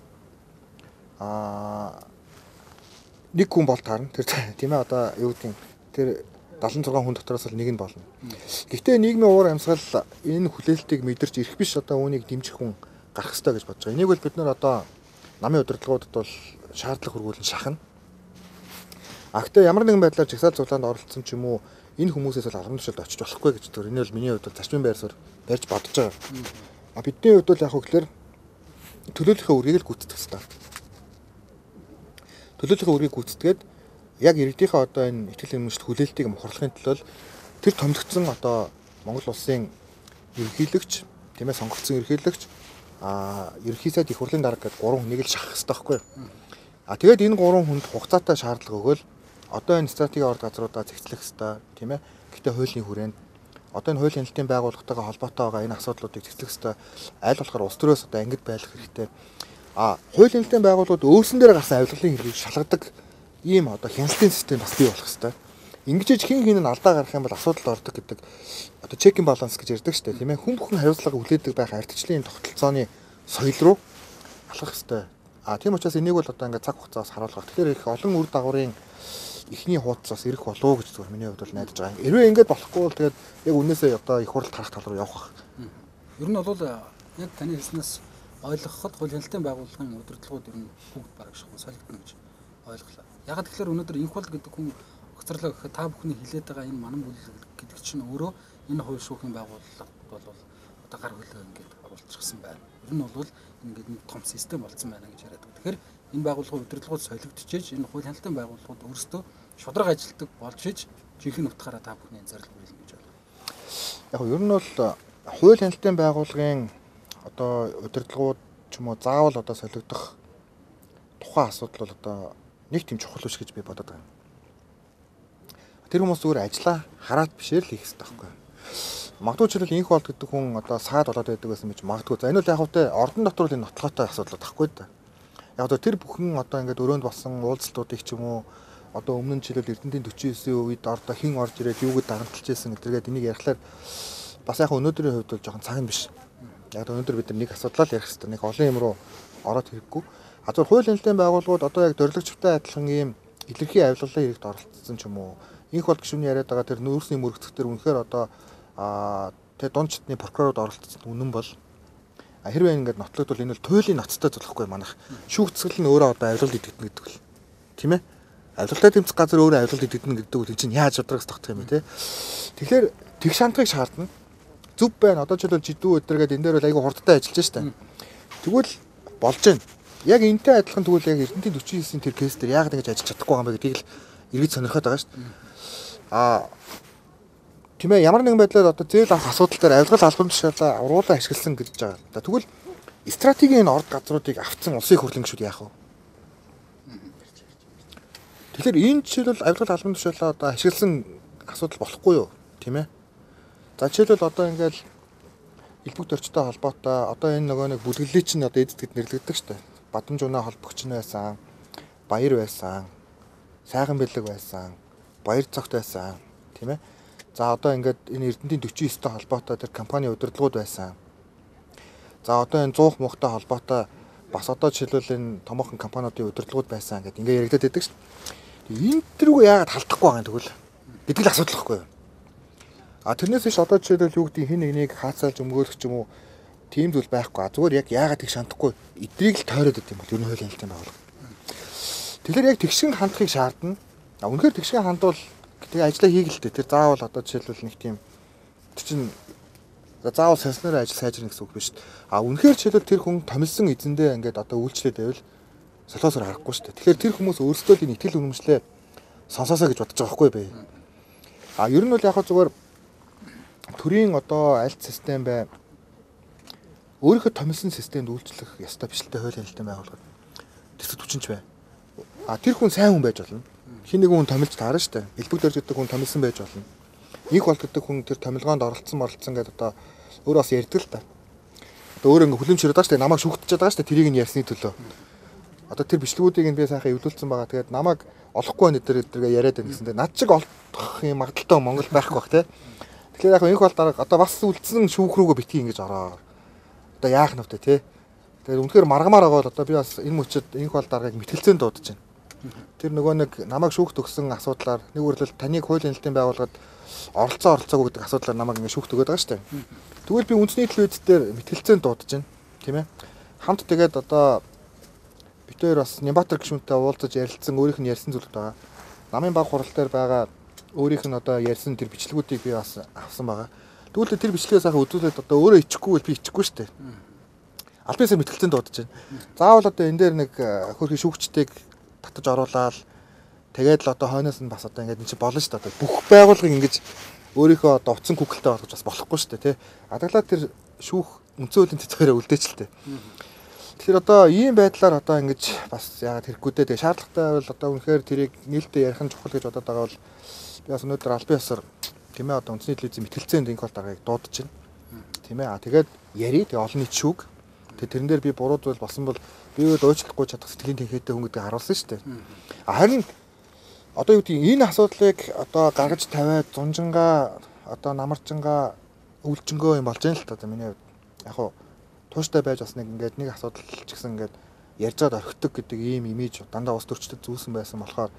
нэг хүн бол таарна. Тэр тийм ээ одоо юу гэдэг тэр 76 хүн дотроос л нэг нь болно. Гэхдээ нийгмийн уур амьсгал энэ хүлээлтийг мэдэрч ирэх биш одоо үүнийг дэмжих хүн гарах ёстой гэж бодож байгаа. Энийг бол бид нар одоо намын удирдлагуудад бол шаардлага хөргүүлэн шахна. Гэхдээ ямар нэгэн байдлаар жагсаал зулаанд оролцсон ч юм уу энэ хүмүүсээс бол албан тушаалд очиж болохгүй гэж тэр энэ бол миний хувьд бол зарчмын байр суурь барьж бодож байгаа. Бидний хувьд бол яг хөглөр төлөөллийнхөө үргийг л гүйцэтгэх хэрэгтэй. Төлөөллийнхөө үргийг гүйцэтгээд яг иргэдийнхээ одоо энэ итгэл үнэмшил хүлээлтийг мухарлахын тулд тэр томдогдсон одоо Монгол улсын ерөнхийлөгч тийм ээ сонгогдсон ерөнхийлөгч ерөнхий сайд их хурлын дарга гэдэг 3 хүнийг л шахах хэрэгтэй байхгүй юу? Тэгээд энэ 3 хүнд хугацаатай шаардлага өгөөл одоо энэ стратегийн орд газруудаа зэгцлэх хэрэгтэй тийм ээ. Гэхдээ хуулийн хүрээнд одоо энэ хуулийн хяналтын байгууллагатайгаа холбоотой байгаа энэ асуудлуудыг зэгцлэх хэрэгтэй. Аль болохоор улс төрөөс одоо ангид байх хэрэгтэй. Хуулийн хяналтын байгууллагууд өөрсөн дээр гарсан авилгалын хэргийг шалгадаг ийм одоо хяналтын систем бас бий болох хэрэгтэй. Ингэж хин хин нь алдаа гарах юм бол асуудалд ордог гэдэг одоо чекин баланс гэж ярьдаг шүү дээ тийм ээ. Хүн бүхэн хариуцлага хүлээдэг байх ардчлалын тогтолцооны соёл руу алхах хэрэгтэй. Тийм учраас энийг бол одоо ингээд цаг хугацаас харуулах. Тэгэхээр их олон үр дагаврын эхний хуудас бас ирэх болов уу гэж зүгээр миний хувьд бол найдаж байгаа. Хэрвээ ингээд болохгүй бол тэгээд яг үнээсээ одоо их хурл тарах тал руу явах. Ер нь бол яг таны хэлснээс ойлгоход хууль хяналтын байгууллагын удирдлагууд ер нь бүгд бараг шахуу солигдно гэж ойлголоо. Яг тэгэхээр өнөөдөр инх бол гэдэг хүн огцорлоо гэхэд та бүхний хилээд байгаа энэ манан бүлэг гэдэг чинь өөрөө энэ хууль шүүхийн байгууллага бол одоо гар хөлөө ингээд оруулчихсан байна. Ер нь бол ингээд нэг том систем болсон байна гэж яриад байгаа. Тэгэхээр энэ байгууллагын удирдлагууд солигдчихэж энэ хууль хяналтын байгууллагууд өөрсдөө шударга ажилтдаг болж иж жинхэнэ утгаараа та бүхний зорилго биелнэ гэж байна. Яг нь ер нь бол хууль хяналтын байгууллагын одоо удирдлагууд ч юм уу заавал одоо солигдох тухайн асуудал бол одоо нэг тийм чухал биш гэж би бодод байна. Тэр хүмүүс зүгээр ажиллаа хараад бишээр л хийх хэрэгтэй байхгүй. Магадгүй ч инх болт гэдэг хүн одоо саад болоод байдаг байсан гэж магадгүй. За энэ бол яг үүтэй ордон дотор л энэ нотлоотой асуудал тахгүй да. Яг тэр бүхэн одоо ингээд өрөөнд болсон уулзалтуудыг ч юм уу одоо өмнө нь жишээлбэл Эрдэнэтийн 49-ийн үед ордоо хэн орж ирээд юуг дарамтлж байсан гэдэргээд энийг ярихлаар бас яг өнөөдрийн хувьд бол жоохон цаг нь биш. Яг өнөөдөр бид нар нэг асуудлаа л ярих хэрэгтэй. Нэг олон юм руу ороод хэрэггүй. Зүгээр хууль хяналтын байгууллагууд одоо яг зорилгочтой адилхан ийм илэрхий авилгалын хэрэгт оролцсон ч юм уу. Инх бол гишүүний яриад байгаа тэр нүүрсний мөрөгдөх тэр үнэхээр одоо тэр дунд чидны прокурорууд оролцсон үнэн бол хэрвээ ингээд нотлогдвол энэ бол туйлын ноцтой зүйлхгүй манайх. Шүүх цэцгэл нь өөрөө одоо авилгалд идэвхтэн гэдэг л. Тийм ээ? Авилгалтай тэмцэх газар өөрөө авилгалд идэвхтэн гэдэг үг чинь яаж удрагс тогтох юм бэ те? Тэгэхээр тэг шантгийг шаардна. Зүв байна. Одоо жишээлбэл жидүү өдргээд энэ дээр бол айгүй хурдтай ажиллаж штэ. Тэгвэл болж байна. Яг энтэй адилхан тэгвэл яг Эрдэнэтийн 49-ийн тэр кейс дээр яагаад ингэж ажиллаж чадахгүй юм бэ гэдгийг л эргэж сонирхоод байгаа штэ. Тийм ээ ямар нэгэн байдлаар одоо зээл авах асуудал дээр авилгал албан тушаалаа уруулаа ашигласан гэж байгаа. Тэгвэл стратегийн орд газруудыг авцсан улсын хурлын гишүүд яах вэ? Тэгэхээр энэ жишээлбэл авилгал албан тушаалаа одоо ашигласан асуудал болохгүй юу? Тийм ээ. За жишээлбэл одоо ингээл элбэг төрчтэй холбоотой одоо энэ нөгөө нэг бүлэглэлийг чинь одоо эцэд нэрлэгддэг штэ. Бадамж унаа холбогч нь байсан. баяр байсан, сайхан бэлэг байсан, баяр цогт байсан тийм ээ. За одоо ингээд энэ Эрдэнэтийн 49-тэй холбоотой тэр компани удирдлагууд байсан. За одоо энэ 100 мухтай холбоотой бас одоо жишээлбэл энэ томоохон компаниудын удирдлагууд байсан гэдэг ингээд яригадад байдаг шүү дээ. Энэ тэрүүг яагаад халдахгүй байгаа юм тэгвэл гэдэг л асуудал байхгүй юу? А тэрнээс биш одоо жишээлбэл юу гэдэг хин нэг хаацаалж өмгөөлөх ч юм уу тийм зүйл байхгүй. Зүгээр яг яагаад их шантахгүй эдрийг л тойроод идэв юм бол ер нь хуулийн хэлтийн байгууллага. Тэгэхээр яг тэгшин хандахыг шаардна. А үнэхээр тэгшин хандвал тэгээ ажиллаа хийх л дээ. Тэр заавал одоо жишээлбэл нэг тийм чинь заавал санснараа ажил сайжрна гэсэн үг биш шүү дээ. А үнэхээр жишээлбэл тэр хүн томилсон эзэндээ ингээд одоо үйлчлээд байвал солиосоор харахгүй шүү дээ. Тэгэхээр тэр хүмүүс өөрсдөө л итгэл үнэмшлээ сонсоосоо гэж бодож байгаа байхгүй бай. А ер нь бол яг зүгээр төрийн одоо альт систем бай өөрийнхөө томилсон системд үйлчлэх ёстой биш л дээ хуулийн хэлтийн байгууллагад. Тэсэг түвшинч бай. А тэр хүн сайн хүн байж болно. Хин нэг хүн томилж таарна шүү дээ. Элбэг дөрж гэдэг хүн томилсон байж болно. Нэг бол гэдэг хүн тэр томилгоонд оролцсон гэдэг одоо өөрөө бас ярьдаг л та. Одоо өөрөө ингээ хүлэмж ширээд байгаа шүү дээ. Намайг шүүгтэж байгаа шүү дээ. Тэрийг нь ярьсны төлөө. Одоо тэр бичлэгүүдийг нь би сайхан эвлүүлсэн байгаа. Тэгээд намайг олохгүй байна эдгээр яриад байна гэсэн. Над чиг олдох юм магадaltaй Монгол байхгүй бах те. Тэгэхээр яг энэ бол дарга одоо бас үлдсэн шүүх рүүгээ битгий ингэж ороо. Одоо яах нь вэ те. Тэгээд үнэхээр маргамаар байгаа бол одоо би бас энэ мөчөд энэ бол даргаыг мэтгэлцэн дуудаж байна. Тэр нөгөө нэг намайг шүүхт өгсөн асуудлаар нэг үрлэл таныг хуулийн хэлтийн байгууллагад оролцоогүй гэдэг асуудлаар намайг ингэ шүүхт өгöd байгаа шүү дээ. Тэгвэл би үндэсний төлөвлөлт дээр мэтгэлцэн дуудаж байна. Тийм ээ. Хамт тэгээд одоо бид хоёр бас Нямбатар гишүүнтэй уулзаж ярилцсан өөрийнх нь ярьсан зүйлүүд байгаа. Намын баг хурал дээр байгаа өөрийнх нь одоо ярьсан тэр бичлэгүүдийг би бас авсан байгаа. Тэгвэл тэр бичлэгээ сайхан үзүүлээд одоо өөрөө ичихгүй би ичихгүй шүү дээ. Аль биесээр мэтгэлцэн дуудаж байна. Заавал одоо энэ дээр нэг хөрхи шүүгчтэйг татаж оруулаад тэгээд л одоо хойноос нь бас одоо ингээд энэ чинь болно шүү дээ. Бүх байгууллагыг ингэж өөрийнхөө одоо утсан күгэлтэй болгож бас болохгүй шүү дээ, тий. Адаглаа тэр шүүх үндсэн хуулийн цэцгээрээ үлдээчихэлтэй. Тэгэхээр одоо ийм байдлаар одоо ингэж бас яагаад хэрэггүй дээ. Тэгээ шаардлагатай бол одоо үнэхээр тэрийг нээлттэй ярих нь чухал гэж бодоод байгаа бол би бас өнөөдөр аль биесээр тийм ээ одоо үндэсний телевизийн мэтгэлцээнд энэ бол даргаыг дуудаж байна. Тийм ээ. Тэгээд яри тэгээ олон нийт шүүг. Тэгээ тэрэн дээр би буруу зүйл болсон бол би өөр уучлахгүй чадах сэтгэлийн тэнхээтэй хүн гэдгийг харуулсан шүү дээ. Харин одоо юу гэдэг энэ асуудлыг одоо гаргаж тавиад зунжингаа одоо намарчингаа өвлжөнгөө юм болж байна л та миний хувьд. Яг хуу тууштай байж бас нэг ингээд нэг асуудал ч гэсэн ингээд ярьжаад орхидог гэдэг ийм имиж дандаа ус төрчдөд зүүсэн байсан болохоор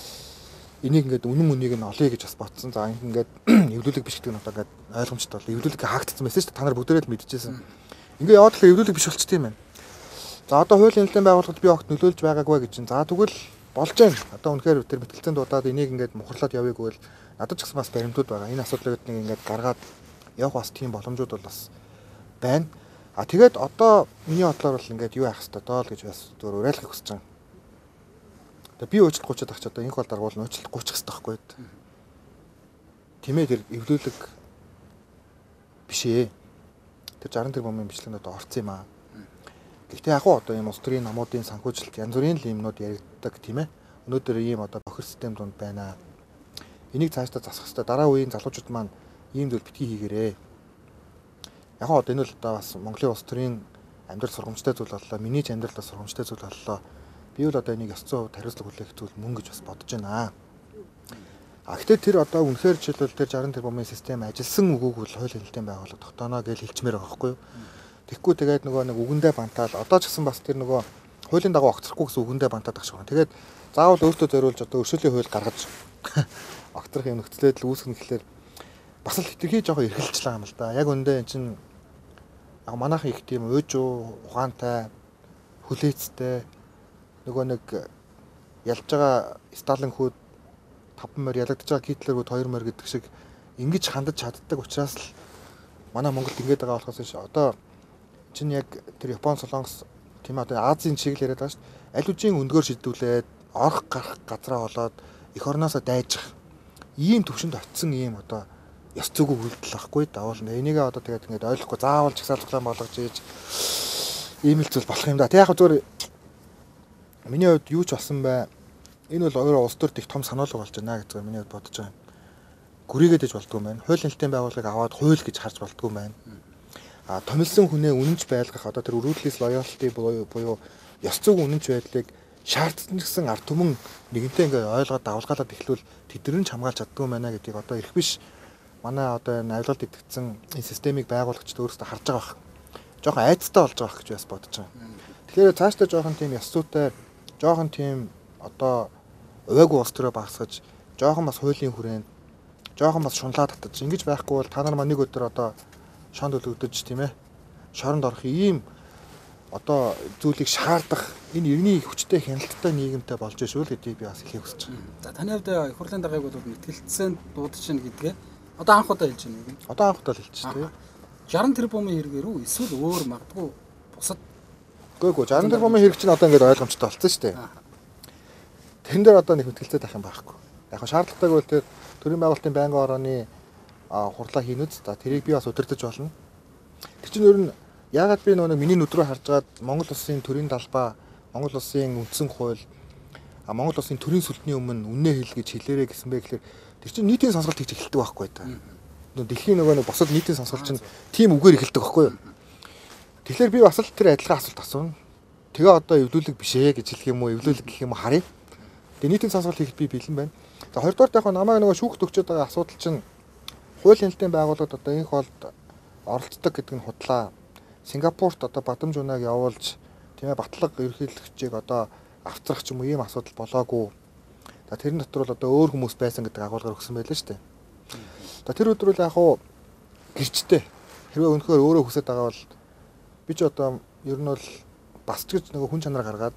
энийг ингээд үнэн мөнийг нь олъё гэж бас бодсон. За ингээд эвлүүлэг биш гэдэг нь одоо ингээд ойлгомжтой бол эвлүүлэг хаагдсан байсан шүү дээ. Та нар бүгдээрээ л мэдчихсэн. Ингээд яваад л эвлүүлэг биш болчих тийм байна. За одоо хуулийн хэлтийн байгууллагад би огт нөлөөлж байгаагүй гэж чинь. За тэгвэл болж байна. Одоо үнэхээр тэр мэтгэлцэн дуудаад энийг ингээд мухарлаад явъягүй бол надад ч гэсэн бас баримтууд байгаа. Энэ асуудлыг нэг ингээд гаргаад явах бас тийм боломжууд бол бас байна. А тэгээд одоо миний бодлоор бол ингээд юу яах хэвээр доо л гэж бас зөвөр уриалгах хүсэж байгаа. Одоо би уучлалт гуйчаад ах ч одоо инх бол даргуул нь уучлалт гуйчих хэвээр байхгүй. Тэмээ тэр эвлүүлэг биш ээ. Тэр 60 тэрбумын бичлэгнүүд одоо орсон юм аа. Гэхдээ яг одоо ийм улс төрийн намуудын санхүүжилт янз бүрийн л юмнууд яригддаг тийм ээ. Өнөөдөр ийм одоо бохир систем донд байна. Энийг цаашдаа засах хэрэгтэй. Дараа үеийн залуучууд маань ийм зүйл битгий хийгээрээ. Яг одоо энэ л одоо бас Монголын улс төрийн амьдрал сургамжтай зүйл боллоо. Миний ч амьдралдаа сургамжтай зүйл боллоо. Би бол одоо энийг ёс зүйн хариуцлага хүлээх зүйл мөн гэж бас бодож байна. А гэхдээ тэр одоо үнэхээр жишээлбэл тэр 60 тэрбумын систем ажилласан үгүйг бол хуулийн хэлтийн байгууллага тогтооно гэж хэлчмээр байгаа байхгүй юу? Тэгэхгүй тэгээд нөгөө нэг үгэндээ бантаал одоо ч гэсэн бас тэр нөгөө хуулийн дагуу огцрохгүй гэсэн үгэндээ бантаад байгаа шүү. Тэгээд заавал өөртөө зориулж одоо өршөөлийн хууль гаргаж огцрох юм нөхцөлөд л үүсгэн гэхлээр бас л хэтэрхий жоохон эрхэлжлээ юм л да. Яг үндэ эн чинь манайхан их тийм өөжөө ухаантай хүлээцтэй нөгөө нэг ялж байгаа Сталин хүүд 5 морь ялагдаж байгаа Гитлер хүүд 2 морь гэдэг шиг ингэж хандаж чаддаг учраас л манай Монголд ингэж байгаа болохоос ш одоо чинь яг тэр Япон Солонгос тийм одоо Азийн шиг л яриад байгаа шүү дээ. Аль үжийн өндгөөр шийдвүүлээд орох гарах газраа болоод эх орноосоо дайжих ийм төвшөнд очисон ийм одоо ёс зүйгүй үйлдэл ахгүй давал энийг одоо тэгээд ингээд ойлгохгүй заавал чагсаалцлаа болгож ийж ийм л зүйл болох юм да. Тэг яг зүгээр миний хувьд юу ч болсон бай энэ бол өөрөө улс төрт их том санаалга болж байна гэж миний хувьд бодож байгаа юм. Гүрийгээд иж болдгоо юм байна. Хуулийн хэлтийн байгууллагыг аваад хууль гэж харж болдгоо юм байна. А томилсон хүнээ үнэнч байлгах одоо тэр өрүүлээс лоялти буюу ёс зүйн үнэнч байдлыг шаардсан гэсэн ард түмэн нэгэнтээ ингээ ойлгоод давалгаалаад эхлүүл тэдэр нь ч хамгаалж чаддгүй байна гэдгийг одоо ирэх биш манай одоо энэ авилгалд итгэгдсэн энэ системийг байгуулагчд өөрсдөө харж байгаа бах. Жохон айцтай болж байгаа гэж бас бодож байгаа. Тэгэхээр цаашдаа жоохон тийм ёс зүйтэй жоохон тийм одоо увайгүй ус төрөө багсгаж жоохон бас хуулийн хүрээнд жоохон бас шунлаад татаж ингэж байхгүй бол та нар маань нэг өдөр одоо шонд өлөгдөж тийм ээ шоронд орох ийм одоо зүйлийг шаардах энэ иргэний хүчтэй хяналттай нийгэмтэй болж шүү л гэдгийг би бас хэлхийг хүсэж байна. За таны хувьд их хурлын даргаыг бол мэтгэлцсэн дуудаж байна гэдгээ одоо анх удаа хэлж байна юм. Одоо анх удаа л хэлж тийм. 60 тэрбумын хэрэгээр үү эсвэл өөр магадгүй бусад үгүй 60 тэрбумын хэрэг чинь одоо ингээд ойлгомжтой болсон шүү дээ. Тэрэн дээр одоо нэг мэтгэлцээд байх юм байхгүй. Яг нь шаардлагатай бол тэр төрийн байгуулалтын байнгын орооны хурлаа хийнүд. За тэрийг би бас удирдах болно. Тэр чинь ер нь яагаад би нэг миний нүд рүү харж гаад Монгол улсын төрийн талбай, Монгол улсын үндсэн хууль, Монгол улсын төрийн сүлдний өмнө үннээ хэл гэж хэлээрэй гэсэн бэ гэхээр тэр чинь нийтийн сонсголт хийж эхэлдэг байхгүй та. Дэлхийн нэг босод нийтийн сонсголт чинь тийм үгээр эхэлдэг байхгүй юу? Тэгэхээр би бас л тэр адилхан асуулт асууна. Тэгээ одоо эвлүүлэг биш ээ гэж хэлэх юм уу, эвлүүлэг гэх юм уу харъя. Тэгээ нийтийн сонсголт хийхэд би бэлэн байна. За хоёрдугаар яг намайг нөгөө шүүхт өгчөөд байгаа асуудал чинь хууль хяналтын байгууллагууд одоо энэ холд оролцдог гэдэг нь худлаа. Сингапурт одоо бадамж унааг явуулж тийм ээ батлаг ерөнхийлөгчийг одоо авцрах ч юм уу ийм асуудал болоогүй. За тэрэн дотор бол одоо өөр хүмүүс байсан гэдэг агуулгаар өгсөн байлаа шүү дээ. За тэр өдөр бол яг хуу гэрчтэй хэрвээ өнөхөр өөрөө хүсэж байгаа бол би ч одоо ер нь бол бас ч гэж нөгөө хүн чанар гаргаад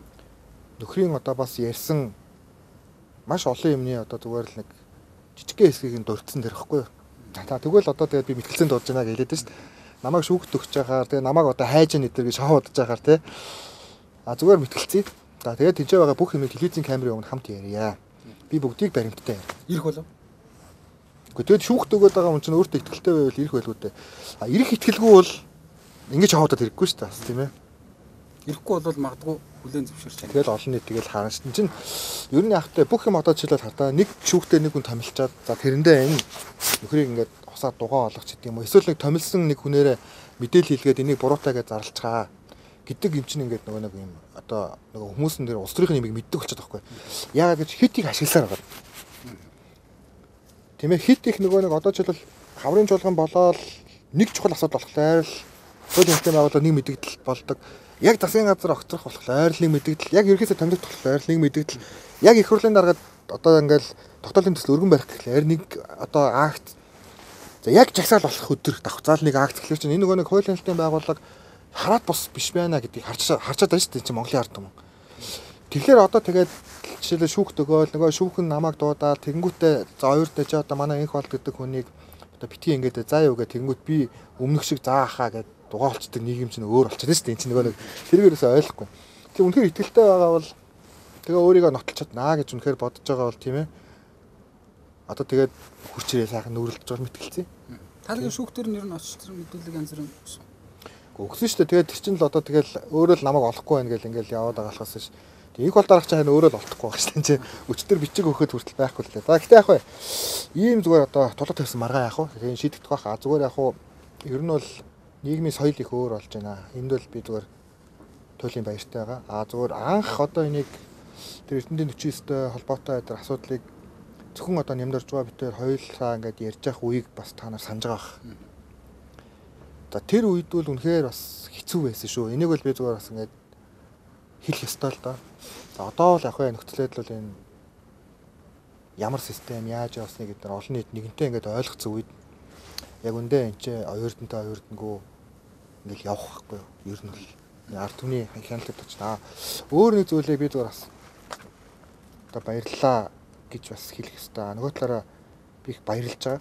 нөхрийн одоо бас ярьсан маш олон юмны одоо зүгээр л нэг жижигхэн хэсгийг нь дурдсан дэрхгүй. За тэгвэл одоо тэгээд би мэтгэлцэн дуудаж байна гэж хэлээд байна шүү дээ. Намайг шүүхт өгч байхаар тэгээ намайг одоо хайж яа нэдэр гэж шавуудаж байхаар тий. Зүгээр мэтгэлцээ. За тэгээд тийж байгаа бүх юмыг телевизийн камерын өмнө хамт ярья. Би бүгдийг баримттай ярья. ирэх болов. Тэгэд шүүхт өгöd байгаа хүн чинь өөртөө ихтгэлтэй байвал ирэх байлгүй дээ. Ирэх ихтгэлгүй бол ингэж шавуудаад ирэхгүй шүү дээ. Тийм ээ. Ирэхгүй бол магадгүй хүлэн зөвшөөрч байна. Тэгэл олон нийт тэгэл харна шин чинь ер нь явахтай бүх юм одоо жишээлбэл хатаа нэг шүүхтээ нэг хүн томилчаад за тэрэндээ энэ нөхрийг ингээд усаа дугаа олгох гэдэг юм уу эсвэл нэг томилсон нэг хүнээрээ мэдээлэл хийлгээд энийг буруутай гэж зарлцгаа гэдэг юм чинь ингээд нөгөө нэг юм одоо нөгөө хүмүүсэн дээр улс төрийн нэмийг мэддэг болчиход байгаа байхгүй. Яагаад гэж хитийг ашигласаар байгаа. Тийм ээ хит их нөгөө нэг одоо жишээлбэл хаврын чуулган болоод нэг чухал асуудал болохоор л хууль хяналтын байгууллага нэг мэдэгдэл болдог. Яг засгийн газар огцрох болохоор нэг мэдэгдэл, яг ерөөсөө томилох болохоор нэг мэдэгдэл, яг их хурлын дараад одоо ингээл тогтоолын төсөл өргөн барих гэхлээр нэг одоо акт. За яг жагсаал болох өдөр давхцаал нэг акт гэхлээр чинь энэ нөгөө нэг хууль хяналтын байгууллага хараад бус биш байна гэдгийг харчаад байна шүү дээ чи Монголын ард түмэн. Тэгэхээр одоо тэгээд жишээлээ шүүхт өгөөл нөгөө шүүхэн намайг дуудаад тэгэнгүүтээ за хоёртой чи одоо манай инх болд гэдэг хүнийг одоо битгий ингээд заа юу гэх тэгэнгүүт би өмнөх шиг заахаа гэд дугаалцдаг нийгэм чинь өөр болчиход шүү дээ энэ чинь нөгөө нэг тэргээрээс ойлгохгүй. Тэг үнэхээр ихтэлтэй байгаа бол тэгээ өөрийгөө нотолч чаднаа гэж үнэхээр бодож байгаа бол тийм ээ. Одоо тэгээд хүчрээ сайхан нүрэлдэж байгаа мэтгэлцээ. Таалгийн шүүхтэр нь ер нь очиж тэр мэдүүлэг янз бүр өгсөн. Өгсөн шүү дээ. Тэгээд тэр чинь л одоо тэгэл өөрөө л намайг олохгүй байна гэл ингээл яваад байгаа болохоос ш. Тэг их бол дарах чинь өөрөө л олохгүй байх шүү дээ. Өчтөр бичиг өгөхөд хүртэл байхгүй л дээ. За гэхдээ яг бай. Ийм зүгээр одоо тулгад тавьсан маргаа яах вэ? Тэгээд шийдэгдэх байх. Зүгээр яг уу ер нь бол нийгмийн соёл их өөр болж байна. Энд бол би зүгээр туйлын баяртай байгаа. Зүгээр анх одоо энийг тэр Эрдэнэтийн 49-тэй холбоотой тэр асуудлыг зөвхөн одоо нямдарж байгаа битээр хоёулаа ингээд ярьж явах үеийг бас та нар санаж байгаа бах. За тэр үед бол үнэхээр бас хэцүү байсан шүү. Энийг бол би зүгээр бас ингээд хэлэх ёстой л доо. За одоо л яг хөө нөхцөл байдал бол энэ ямар систем яаж явсныг гэдэг олон нийт нэгэнтээ ингээд ойлгоцсон үед яг үндэ энэ ч оюурдангөө ингээд явах байхгүй юу? Ер нь л ард түмний хяналтад очнаа. Өөр нэг зүйлээ би зүгээр бас одоо баярлалаа гэж бас хэлэх ёстой. Нөгөө талаараа би их баярлж байгаа.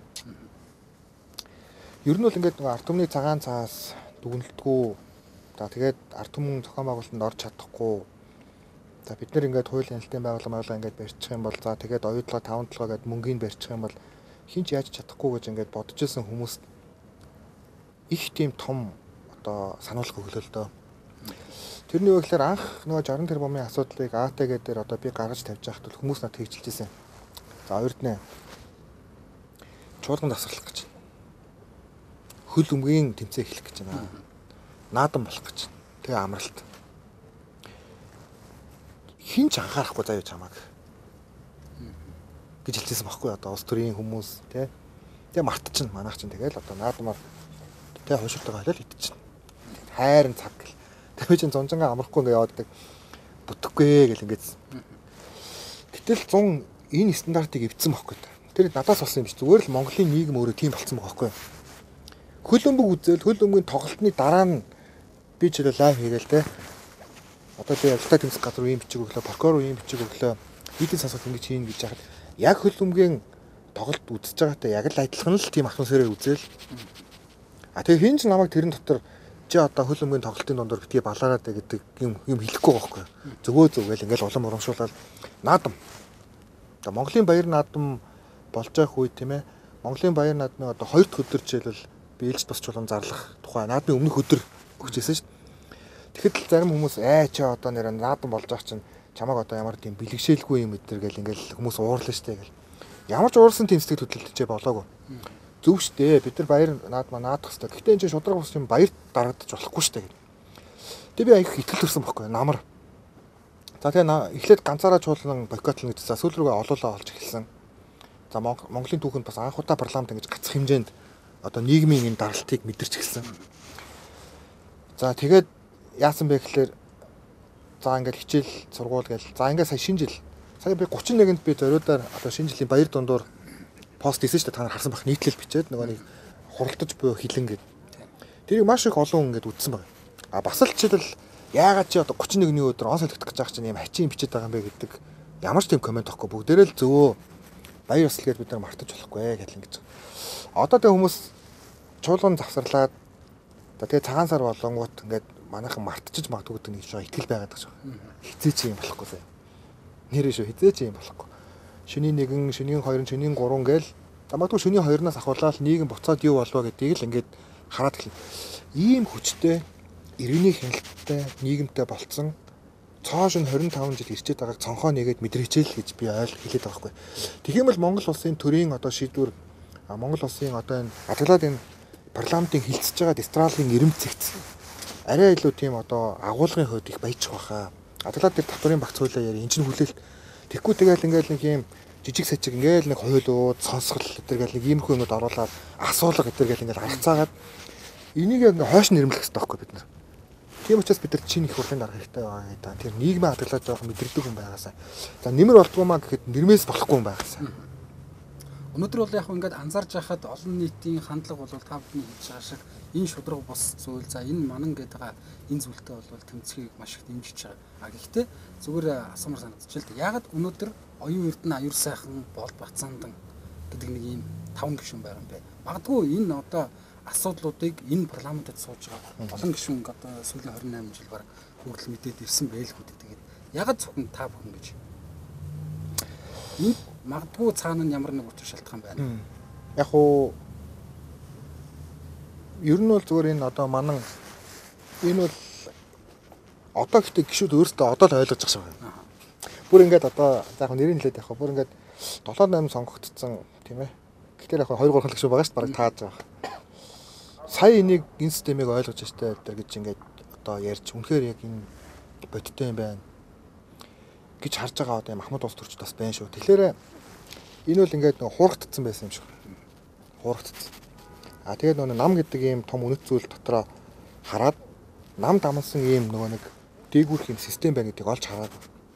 Ер нь бол ингээд нөгөө ард түмний цагаан цаас дүгнэлтгүй. За тэгээд ард түмэн зохион байгуулалтанд орж чадахгүй. За бид нэр ингээд хууль хяналтын байгууллага ингээд барьчих юм бол за тэгээд оюутлага 5-7 гээд мөнгөний барьчих юм бол хинч яаж чадахгүй гэж ингээд бодож исэн хүмүүст их тийм том одоо сануулга өглөө л дөө. Тэрний үг гэхээр анх нөгөө 60 тэрбумын асуудлыг АТГ дээр одоо би гаргаж тавьж байхад бол хүмүүс надад хэлж ирсэн. За хоёрд нэ чуулганд асарлах гэж. Хөл өмгийн тэмцээн эхлэх гэж байна. Наадан болох гэж. Тэгээ амралт. хин ч анхаарахгүй заяа чамааг гэж хэлчихсэн байхгүй одоо улс төрийн хүмүүс тий. Тэгээ мартчихна манайх чинь тэгэл одоо наадмаар тий хууширтайгаа хэлэл идчихнэ. Хайрын цаг гэл. Тэгээ чинь зунжангаа амрахгүй ингээ явааддаг бүтэхгүй гэл ингээд. Гэтэл 100 энэ стандартыг эвдсэн байхгүй та. Тэр надаас болсон юм биш. Зүгээр л Монголын нийгэм өөрөө тийм болсон байгаа байхгүй. Хөл өмг үзэл хөл өмгийн тоглолтны дараа нь би ч лайв хийгээл те. Одоо би ялтай тэмцэх газар үеийн бичиг өглөө, прокурор үеийн бичиг өглөө, нийтийн сонсголт ингэж хийн гэж яхад яг хөл өмгийн тоглолт үзэж байгаатай яг л адилхан л тийм атмосферээр үзэл. Тэгээ хин ч намайг тэрэн дотор чи одоо хөл өмгийн тоглолтын дундор битгий балаараа гэдэг юм хэлэхгүй байхгүй. Зүгээр ингээл улам урамшуулаад наадам. Одоо Монголын баяр наадам болж байх үе тийм ээ. Монголын баяр наадмын одоо 2 дахь өдөр жишээлбэл би ээлж тусч болон зарлах тухай наадмын өмнөх өдөр өгчээсэн шүү дээ. Тэгэхэд л зарим хүмүүс чи одоо нэр наадам болж байгаа чинь чамаг одоо ямар тийм бэлгшээлгүй юм өдр гэл ингээл хүмүүс уурлаа штэ гэл. Ямар ч уурсан тийм сэтгэл хөдлөлтөж болоогүй. Зөв штэ бид нар баяр наадмаа наадах хэрэгтэй. Гэхдээ энэ чинь шудраг бус юм баяр дарагдаж болохгүй штэ гэл. Тэг би их итгэл төрсөн байхгүй намар. За тэгээ эхлээд ганцаараа чуулган бойкотлно гэж за сүүл рүүгээ олоолаа олж эхэлсэн. За Монголын түүхэнд бас анх удаа парламент ингэж гацх хэмжээнд одоо нийгмийн энэ даралтыг мэдэрч эхэлсэн. За тэгээд яасан бэ гэхээр за ингээд хичээл сургууль гээл. За ингээд сая шинэ жил. Сая би 31-нд би зориудаар одоо шинэ жилийн баяр дундуур пост хийсэн шүү дээ. Та нар харсан байх нийтлэл бичээд нөгөө нэг хуралдаж буюу хилэн гээд. Тэрийг маш их олон хүн ингээд үтсэн байна. Бас л жишээлбэл яагаад чи одоо 31-ний өдөр он солигдох гэж байгаа чинь юм хачин бичээд байгаа юм бэ гэдэг ямар ч тийм комент авахгүй бүгдээрээ л зөө баяр ёслол гээд бид нар мартаж болохгүй гэл ингэж. Одоо тэг хүмүүс чуулган завсарлаад тэгээ цагаан сар болонгууд ингээд манайхан мартчих магадгүй гэдэг нэг жоо итгэл байгаад байгаа шүү. Хизээ чи юм болохгүй заа. Нэрээ шүү хизээ чи юм болохгүй. Шөнийн 1, шөнийн 2, шөнийн 3 гээл магадгүй шөнийн 2-наас ахуулаад нийгэм буцаад юу болов гэдгийг л ингээд хараад эхэлнэ. Ийм хүчтэй иргэний хяналттай нийгэмтэй болцсон цааш нь 25 жил ирчээд байгааг цонхоо нэгээд мэдрээчээл гэж би хэлээд байгаа байхгүй. Тэгэх юм бол Монгол улсын төрийн одоо шийдвэр Монгол улсын одоо энэ адаглаад энэ парламентын хилцэж байгаа дистралийн ирэмт зэгц арай илүү тийм одоо агуулгын хувьд их баяжчих байхаа. Адаглаад тэр татварын багц хуулиа яри энэ чинь хүлээлт. Тэгхгүй тэгэл ингээл нэг юм жижиг сажиг ингээл нэг хуйлууд сонсгол гэтэр гэл нэг иймэрхүү юмуд оруулаад асуулга гэтэр гэл ингээл аргацаагаад энийг ингээ хойш нь нэрмлэх хэрэгтэй байхгүй бид нар. Тийм учраас бид нар чинь их хурлын дарга хэрэгтэй байгаа гэдэг. Тэр нийгмээ хадгалаад жоох мэдрэгдэг хүн байгаасаа. За нэмэр болдгоо маа гэхэд нэрмээс болохгүй хүн байгаасаа. Өнөөдөр бол яг ингээд анзаарж байхад олон нийтийн хандлага бол та бүхний хийж байгаа шиг энэ шудраг бус зүйл за энэ манан гэдэг энэ зүйлтэй бол тэмцэхийг маш их дэмжиж байгаа. Гэхдээ зүгээр асуумар санагдчихэ л дээ. Ягаад өнөөдөр оюун эрдэнэ аюур сайхан болд бацаандан гэдэг нэг ийм 5 гишүүн байгаа юм бэ? Магадгүй энэ одоо асуудлуудыг энэ парламентэд сууж байгаа олон гишүүн одоо сүүлийн 28 жил баг хүртэл мэдээд ирсэн байлгүй тэгээд ягаад зөвхөн та бүхэн гэж энэ магадгүй цаана нь ямар нэг учир шалтгаан байна. Яг уу ер нь бол зүгээр энэ одоо манан энэ бол одоо гэхдээ гişүүд өөрсдөө одоо л ойлгож байгаа юм. Бүр ингээд одоо за яг нэрийг хэлээд явах. Бүр ингээд 7-8 сонгогдсон тийм ээ. Гэхдээ яг 2-3 гişүүд байгаа шүү дээ бараг тааж байгаа. Сая энийг энэ системийг ойлгож штэ гэж ингээд одоо ярьж үнэхээр яг энэ бодиттой юм байна гэж харж байгаа одоо Махмуд улс төрчд бас байна шүү. Тэгэхээр энэ бол ингээд нэг хуурагдсан байсан юм шиг. Хуурагдсан. Тэгээд нөгөө нам гэдэг ийм том үнэт зүйл дотроо хараад нам дамсан ийм нөгөө нэг дээгүүрх юм систем байна гэдгийг олж хараад.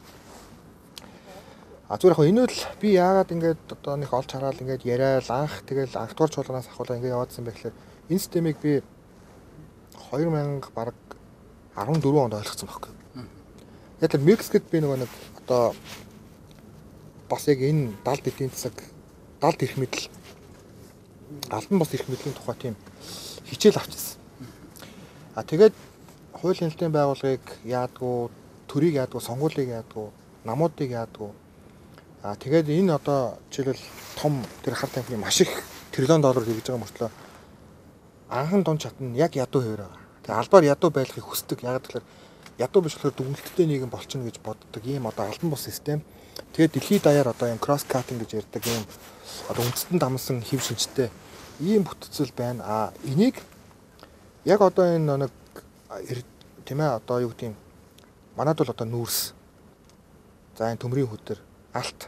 Зүгээр яг энэ л би яагаад ингээд одоо нэг олж хараад ингээд яриад анх тэгэл анх дугаар чуулганаас ахуулаа ингээд яваадсан бэ гэхээр энэ системийг би 2000 бараг 14 онд ойлгосон байхгүй. Яг л микс гэд би нөгөө нэг одоо бас яг энэ далд эдийн засаг далд эрх мэдэл албан бус эрх мэдлийн тухай тийм хичээл авчихсан. Тэгээд хуулийн хэлтийн байгууллагыг яадгүй, төрийг яадгүй, сонгуулийг яадгүй, намуудыг яадгүй. Тэгээд энэ одоо жишээлбэл том тэр хар тамхины маш их $1 триллион хэрэгж байгаа мөртлөө анхан дунд чатна яг ядуу хуваар байгаа. Тэгээд албаар ядуу байхыг хүсдэг. Яг тэгэхээр ядуу биш болохоор дүгнэлттэй нийгэм болчихно гэж боддог ийм одоо албан бус систем. Тэгээд дэлхийд даяар одоо юм кросс катинг гэж ярьдаг ийм одоо үндэстэн дамсан хэв шинжтэй ийм бүтцэл байна. Энийг яг одоо энэ нэг тийм ээ одоо юу гэдэг юм манад бол одоо нүүрс За энэ төмрийн хөдөр алт.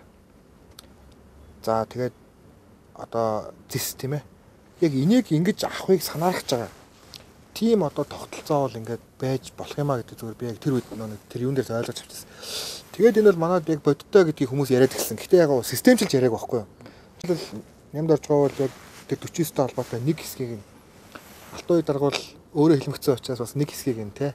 За тэгээд одоо зис тийм ээ. Яг энийг ингэж авахыг санаарч байгаа. Тийм одоо тогтолцоо бол ингээд байж болох юмаа гэдэг зүгээр би яг тэр үед нэг тэр юун дээр ойлгож авчихсан. Тэгээд энэ бол манайд яг бодиттой гэдгийг хүмүүс яриад гисэн. Гэтэ яг системчилж яриаг байхгүй юу? Нямд орж байгаа бол яг тэр 49-тэй холбоотой нэг хэсгийг нь алтан үе даргуул өөрөө хэлмэгцсэн учраас бас нэг хэсгийг нь те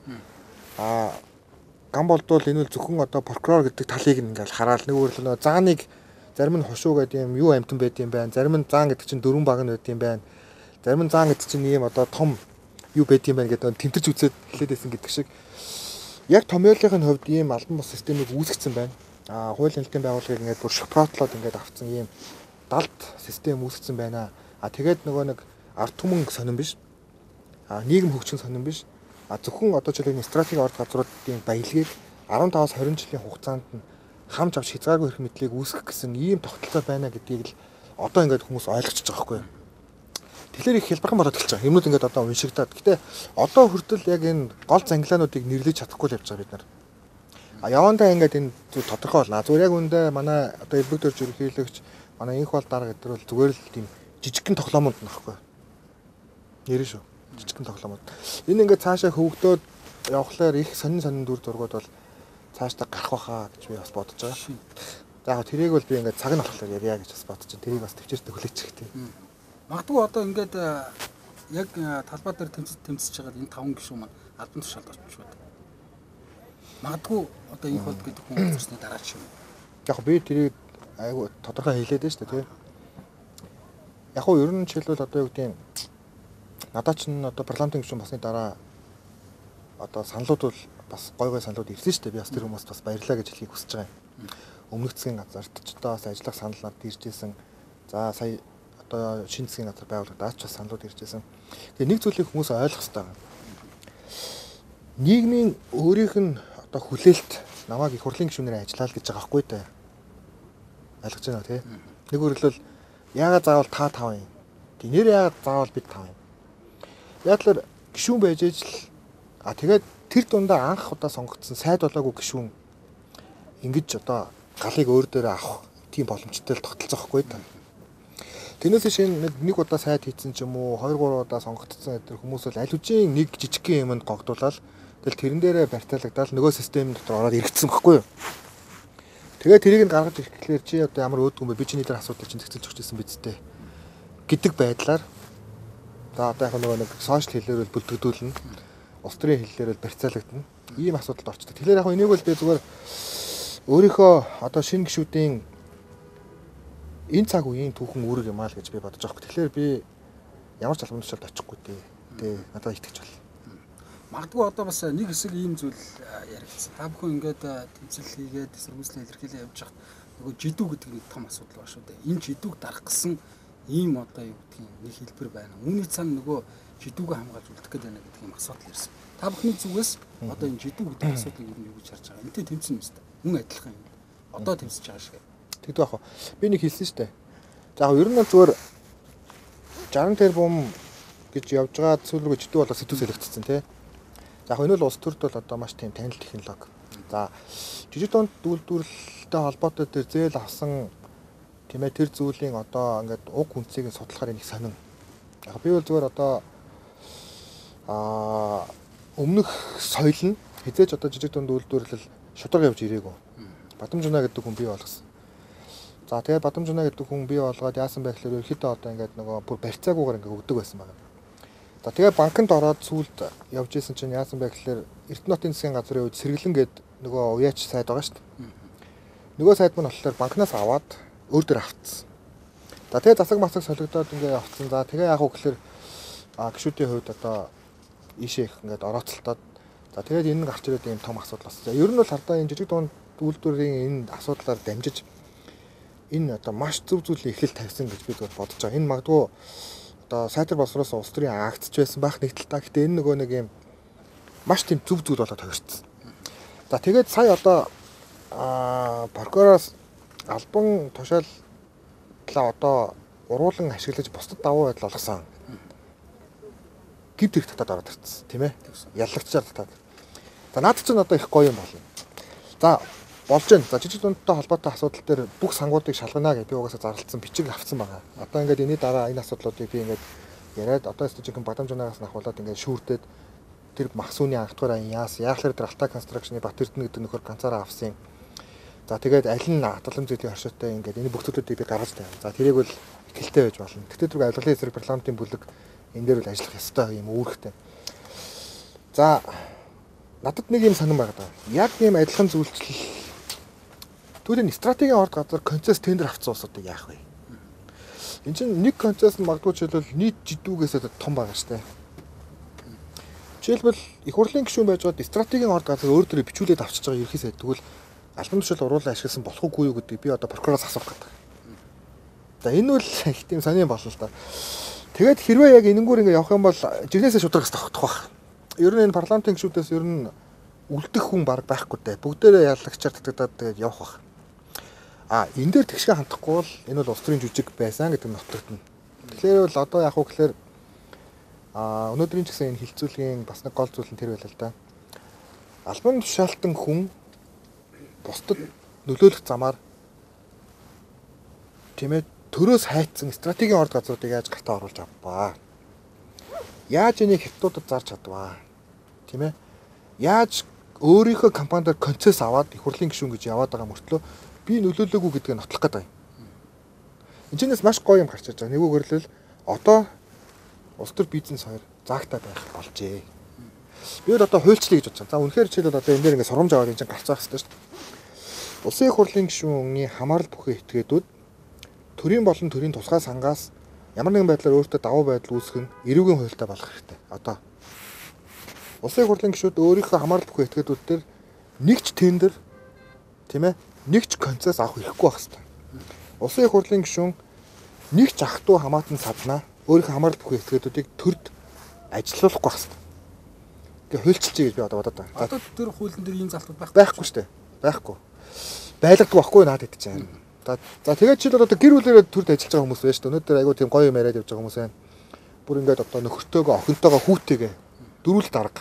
гам болдвол энэ бол зөвхөн одоо прокурор гэдэг талыг ингээл хараад нэг өөрөлдөө зааныг зарим нь хошуу гэдэг юм юу амтан байд юм байна. Зарим нь заан гэдэг чинь дөрвөн баг нь байд юм байна. Зарим нь заан гэдэг чинь ийм одоо том юу байд юм байна гэдэг тэмтэрч үзээд хэлээд байсан гэдэг шиг яг томьёолын хувьд ийм албан бус системийг үүсгэсэн байна. Хуулийн хэлтийн байгууллагыг ингээд бүр шпротлоод ингээд авцсан ийм далд систем үүсгэсэн байна. Тэгээд нөгөө нэг ард түмэн сонирн биш. Нийгэм хөгжин сонирн биш. Зөвхөн одоо жишээлбэл стратегийн орд газруудын баялагийг 15-аас 20 жилийн хугацаанд нь хамж авч хязгааргүй эрх мэдлийг үүсгэх гэсэн ийм тогтолцоо байна гэдгийг л одоо ингээд хүмүүс ойлгочихж байгаа байхгүй юу. Тэгэхээр их хэлбэрхэн болоод эхэлж байгаа. Юмнууд ингээд одоо уншигдаад. Гэтэ одоо хүртэл яг энэ гол зангилаануудыг нэрлэж чадахгүй л явж байгаа бид нар. Явандаа ингээд энэ зүйл тодорхой болно. Зүгээр яг үндэ манай одоо элбэг төрж ерөнхийлөгч манай инх бол дарга гэдэг бол зүгээр л тийм жижигхэн тоглоомууд нөхгүй. Нэрэн шүү. Жижигхэн тоглоомууд. Энэ ингээд цаашаа хөвгдөөд явхлаар их сонин дүр зургууд бол цаашдаа гарах байхаа гэж би бас бодож байгаа. За яг тэрийг бол би ингээд цаг нь болохоор ярья гэж бас бодож байна. Тэрийг бас төвчээртэй хүлээчих тийм. Магадгүй одоо ингээд яг талбай дээр тэмцэж байгаа энэ 5 гишүүн маань албан тушаалд орчих байна. Магадгүй одоо инх болд гэдэг хүн газарсны дараа ч юм. Яг би тэрийг айгу тодорхой хэлээд байна шүү дээ тийм. Яг уу ер нь жишээлбэл одоо юу гэдэг нь надад ч одоо парламентын гишүүн басны дараа одоо саналууд бол бас гой саналууд ирсэн шүү дээ. Би бас тэр хүмүүст бас баярлалаа гэж хэлхийг хүсэж байгаа юм. Өмнөх засгийн газарт ч одоо бас ажиллах саналууд иржсэн. За сая одоо шинэ засгийн газар байгуулагдаад ч бас саналууд иржсэн. Тэгээ нэг зүйлийг хүмүүс ойлгох хэрэгтэй байна. Нийгмийн өөрийнх нь одоо хүлээлт намайг их хурлын гишүүнээр ажиллаа л гэж байгаа байхгүй дээ. Ойлгож байна тий. Нэг өөрөлдөл яагаад заавал та 5 юм. Нэр яагаад заавал бид 5 юм. Яг л гишүүн байж ижил тэгээд тэр дундаа анх удаа сонгогдсон сайд болоогүй гишүүн ингэж одоо галыг өөр дээрээ авах тийм боломжтой л тогтолцоохгүй да. Тэрнээс шинэ нэг удаа сайд хийсэн ч юм уу 2 3 удаа сонгогдсон гэдэг хүмүүс бол аль үжийн нэг жижигхэн юмд гогдуулаад тэгэл тэрэн дээрээ бартаалагдаад нөгөө систем дотор ороод иргэцсэн байхгүй юу. Тэгээд тэрийг нь гаргаж ирэхлээр чи одоо ямар өөдгөө юм бэ? Би чиний дээр асуудал чинь зэгцэлж өгч ирсэн биз дээ гэдэг байдлаар за одоо яг нөгөө нэг сошиал хэлээр бол бүлдгдүүлнэ. Улс төрийн хэллээр бол барьцаалагдана. Ийм асуудалд орчдөг. Тэгэхээр яг энийг бол би зүгээр өөрийнхөө одоо шинэ гишүүдийн энэ цаг үеийн түүхэн үүрэг юм аа л гэж би бодож байгаа юм. Тэгэхээр би ямар ч албан тушаалд очихгүй дээ. Тэ надад итгэж байна. Магадгүй одоо бас нэг хэсэг ийм зүйл яригдсан. Та бүхэн ингээд тэмцэл хийгээд эсэргүүцлээ илэрхийлээ явж хахад нөгөө жидүү гэдэг нэг том асуудал байна шүү дээ. Энэ жидүүг дарах гэсэн ийм одоо юу гэдгийг нэг хэлбэр байна. Үүний цаана нөгөө жидүүгээ хамгаалж үлдэх гэдэг байна гэдэг юм асуудал ирсэн. Та бүхний зүгээс одоо энэ жидүү гэдэг асуудлыг юу гэж харж байгаа. Энтэй тэмцэн мэт. Мөн адилхан юм. Одоо тэмцэж байгаа шиг. Тэгдэг байх. Би нэг хэлсэн шүү дээ. За ер нь зүгээр 60 тэрбум гэж явж байгаа зүйлрүү жидүү болоо сэтгүүл солигдсон тий. За яг энэ бол улс төрд бол одоо маш тийм танил технологи. За жижиг дунд үйлдвэрлэлтэй холбоотой дээр зээл авсан тийм ээ тэр зүйлийн одоо ингээд уг хүнсийг судлахаар нэг сонин. Яг би бол зүгээр одоо өмнөх соёл нь хизээч одоо жижиг дунд үйлдвэрлэл шударга явж ирээгүй. Бадамжуна гэдэг хүн бий болгосон. За тэгээд Бадамжуна гэдэг хүн бий болгоод яасан бэ гэхээр ерөөхдөө одоо ингээд нөгөө бүр барьцаагүйгээр ингээд өгдөг байсан байна. За тэгээд банкнд ороод сүүлд явж исэн чинь яасан бэ гэхээр Эрдэнэтийн засгийн газрын үед сэргэлэн гээд нөгөө уяач сайд байгаа шүү дээ. Нөгөө сайд мань болохоор банкнаас аваад өөр дөр автсан. За тэгээд засаг масаг солигдоод ингээд явцсан. За тэгээ яах вэ гэхээр гишүүдийн хувьд одоо ийшээ их ингээд орооцолтоод за тэгээд энэ гарч ирээд ийм том асуудал болсон. Ер нь бол хардаа энэ жижиг дунд үйлдвэрийн энэ асуудлаар дамжиж энэ одоо маш зөв зүйлийн эхлэл тавьсан гэж бид бодож байгаа. Энэ магадгүй одоо сайтар болсроос улс төрийн акцч байсан байх нэг талаа. Гэхдээ энэ нөгөө нэг юм маш тийм зөв зүйл болоод тохирцсон. За тэгээд сая одоо прокуророос албан тушааллаа одоо уруулан ашиглаж бусдад давуу байдал олгосон. Гид их татаад ороод ирсэн тийм ээ. Яллагчаар татаад. За наад чинь одоо их гоё юм болно. За болж байна. За жижиг дундтай холбоотой асуудал дээр бүх сангуудыг шалгана гэж би угаасаа зарлалцсан бичиг авсан байгаа. Одоо ингээд энэний дараа энэ асуудлуудыг би ингээд яриад одоо студийн бадамжнаас ахуулаад ингээд шүүртэд тэр махсууны анхдугаар яас яахлаар тэр Алтай констракшны Батэрдэн гэдэг нөхөр ганцаараа авсан. За тэгээд аль нь хатгалам зүйлийн оршуутай ингээд энэ бүх зүйлүүдийг би гаргаж тавина. За тэрийг бол ихтэй байж болно. Тэгтээ түрүү авилгалын эсрэг парламентын бүлэг энэ дээр бол ажиллах ёстой юм үүрэгтэй. За надад нэг юм санам байгаа. Яг ийм адилхан зүйлчлэл түүний стратегийн орд газар концесс тендер авсан улсуудыг яах вэ? Энд чинь нэг концесс нь магадгүй жишээлбэл нийт жидүүгээс том байгаа шүү дээ. Жишээлбэл их хурлын гишүүн байж байгаад стратегийн орд газар өөр төрөй бичүүлээд авчиж байгаа ерхий сайд тэгвэл албан тушаал уруулан ашигласан болох уугүй юу гэдэг би одоо прокуророос асуух гэдэг. За энэ бол их тийм сонирн болно л да. Тэгээд хэрвээ яг энэнгүүр ингэ явах юм бол жирнээсээ шудрах хэрэгтэй тогтох байх. Ер нь энэ парламентын гишүүдээс ер нь үлдэх хүн баг байхгүй дээ. Бүгдээрээ яллагчаар татагдаад тэгээд явах байх. Энэ дээр тэгшгээ хандахгүй бол энэ бол улс төрийн жүжиг байсан гэдэг нь нотлогдно. Тэгэхээр бол одоо яг уу гэхээр өнөөдрийн ч гэсэн энэ хилцүүлгийн бас нэг гол зүйл нь тэр байлаа л да. Албан тушаалтан хүн бусдад нөлөөлөх замаар тийм ээ төрөөс хайцсан стратегийн орд газруудыг яаж гартаа оруулж авбаа. Яаж энийг хятадуудад зарж чадваа. Тийм ээ. Яаж өөрийнхөө компаниар концесс аваад их хурлын гишүүн гэж яваад байгаа мөртлөө би нөлөөлөөгүй гэдгийг нотлох гэдэг юм. Энд маш гоё юм гарч ирж байгаа. Нэгүгээр л одоо улс төр бизнес хоёр заагтаа байх болжээ. Би бол одоо хуульчлаа гэж бодож байна. За үнэхээр жишээлбэл одоо энэ дээр ингээд сурамж аваад энэ чинь гарцаах хэрэгтэй шүү дээ. Улсын их хурлын гишүүний хамаарал бүхий этгээдүүд төрийн болон төрийн тусгай сангаас ямар нэгэн байдлаар өөртөө давуу байдал үүсгэх нь эрүүгийн хуультай болох хэрэгтэй. Одоо улсын их хурлын гишүүд өөрийнхөө хамаарал бүхий этгээдүүд дээр нэгч тендер тийм ээ нэгч концесс авах хэрэггүй байх хэрэгтэй. Улсын их хурлын гишүүн нэгч ах トゥ хамаатан саднаа өөрийнхөө хамаарал бүхий этгээдүүдийг төрд ажилуулахгүй байх хэрэгтэй. Ингээ хуульчилж гэж би одоо бодоод байна. Одоо тэр хуулийн дээр ийм залтууд байхгүй шүү дээ. Байхгүй. Байлгадаг байхгүй наад идэж байгаа юм. За тэгээд чи л одоо гэр бүлээрээ төрд ажиллаж байгаа хүмүүс байна шүү дээ. Өнөөдөр айгуу тийм гоё юм яриад явж байгаа хүмүүс байна. Бүр ингээд одоо нөхөртөөгөө охинтойгоо хүүтэйгээ дөрүүл дарга.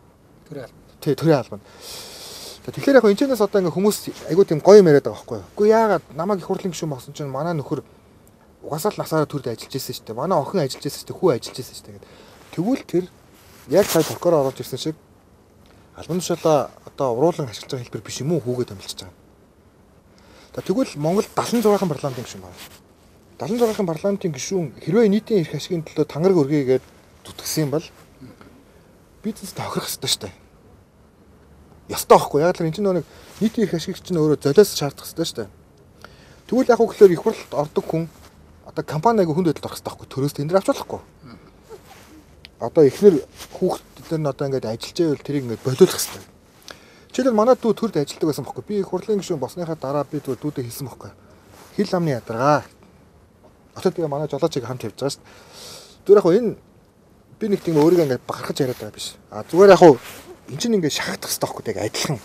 Төрийн албан. Тэгэхээр яг энэчнээс одоо ингээ хүмүүс айгуу тийм гоё юм яриад байгаа байхгүй юу? Үгүй яагаад намайг их хурлын гишүүн болсон чинь манай нөхөр угаасаа л насаараа төрд ажиллаж ирсэн шүү дээ. Манай охин ажиллаж ирсэн шүү дээ. Хүү ажиллаж ирсэн шүү дээ гэдэг. Тэгвэл тэр яг сая прокурор оруулж ирсэн шиг албан тушаалаа одоо уруулан ашиглаж байгаа хэлбэр биш юм уу хүүгээ томилж байгаа. Тэгвэл Монгол 76хан парламентын гишүүн байна. 76хан парламентын гишүүн хэрвээ нийтийн эрх ашигын төлөө тангараг өргөйгээд зүтгэсэн юм бол бизнес тохирох ёстой шүү дээ. Ёстой байхгүй. Яг л энэ чинь нэг нийтийн эрх ашиг чинь өөрөө золиос шаардах ёстой шүү дээ. Тэгвэл яг үгээр их хурлд ордог хүн одоо компаниг хүнд байдалд орох ёстой байхгүй. Төрөөс тендер авч болохгүй. Одоо эхнэр хүүхдүүд нь одоо ингээд ажиллаж байвал тэрийг ингээд болиулах ёстой. Жишээлбэл манай дүү төрд ажилладаг байсан байхгүй. Би их хурлын гишүүн босныхаа дараа би дүүдэд хэлсэн байхгүй. Хил амны ядаргаа. Одоо тэгээ манай жолоочийг хамт явж байгаа шүү дээ. Зүгээр яг энэ би нэг тийм өөрийгөө ингээд бахархаж яриад байгаа биш. Зүгээр яг энэ чинь ингээд шахагдах хэрэгтэй байхгүй яг адилхан.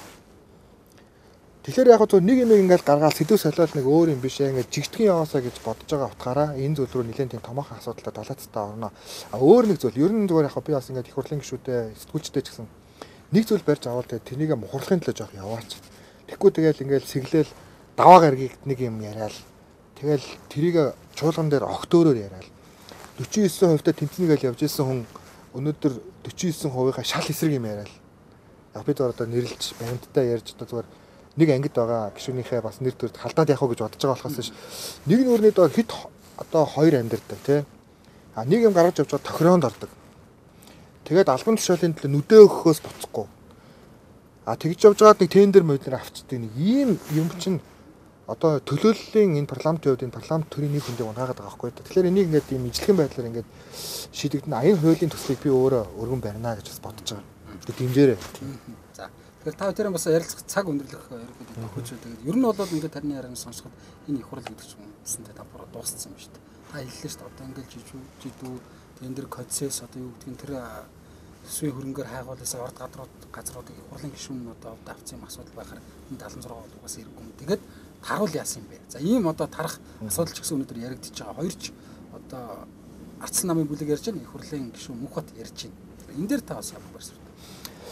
Тэгэхээр яг зөв нэг юм ингээд гаргаад сэдв солиод нэг өөр юм биш ингээд жигтгэн яваасаа гэж бодож байгаа утгаараа энэ зүйл рүү нэлээд тийм томоохон асуудалтай далаацтай орно. Өөр нэг зүйл ер нь зүгээр яг би бас ингээд их хурлын гишүүтэй сэтгүүлчтэй ч гэсэн нэг зүйл барьж аваад тэрнийг мухарлахын төлөө жоох яваач. Тэгэхгүй тэгэл ингээл сэглээл даваа гаргийг нэг юм яриад тэгэл тэрийг чуулган дээр огтөөрөөр яриад 49% та тэмцэнийгээл явж исэн хүн өнөөдөр 49%-ийнхаа шал эсрэг юм яриад. Яг бид одоо нэрлж бандтай ярьж одоо зүгээр нэг ангид байгаа гишүүнийхээ бас нэр төрд халдаад явах гэж бодож байгаа болохоос нэг нүрний доор хит одоо хоёр амьдэрдэг тий. Нэг юм гаргаж явж байгаа тохироонд ордог. Тэгээд албан тушаалын төлөө нүдээ өгөхөөс буцахгүй. Тэгж явж байгаад нэг тендер моднер авчдаг нэг ийм юм чинь одоо төлөөллийн энэ парламентын хувьд энэ парламент төрийн нэг хүндээ унгаагаад байгаа байхгүй. Тэгэхээр энийг ингээд ийм ижлэхэн байдлаар ингээд шийдэгдэн аян хуулийн төслийг би өөрөө өргөн барина гэж бас бодож байгаа. Тэгээд дэмжээрэй. За. Тэгэхээр та хоёрын бас ярилцах цаг өндөрлөх ерөөд тохиож байгаа. Тэгээд ер нь бол ингээд тарны ярианы сонсоход энэ их хурал гэдэг ч юм гэсэнтэй та буруу дууссан юм шүү дээ. Та хэллээ шүү дээ. Одоо ингээд жидүү тендер концесс одоо юу гэдгийг тэр төсвийн хөрөнгөөр хайгуулсан орд газруудыг хурлын гишүүн одоо авсан юм асуудал байхаар энэ 76 угаас хэрэггүй юм. Тэгээд таруул яасан юм бэ? За ийм одоо тарах асуудал ч гэсэн өнөөдөр яригдчихэж байгаа. Хоёр ч одоо Арцлан намын бүлэг ярьж байна. Их хурлын гишүүн Мөнхбат ярьж байна. Энэ дээр та бас ямар барьсан бэ?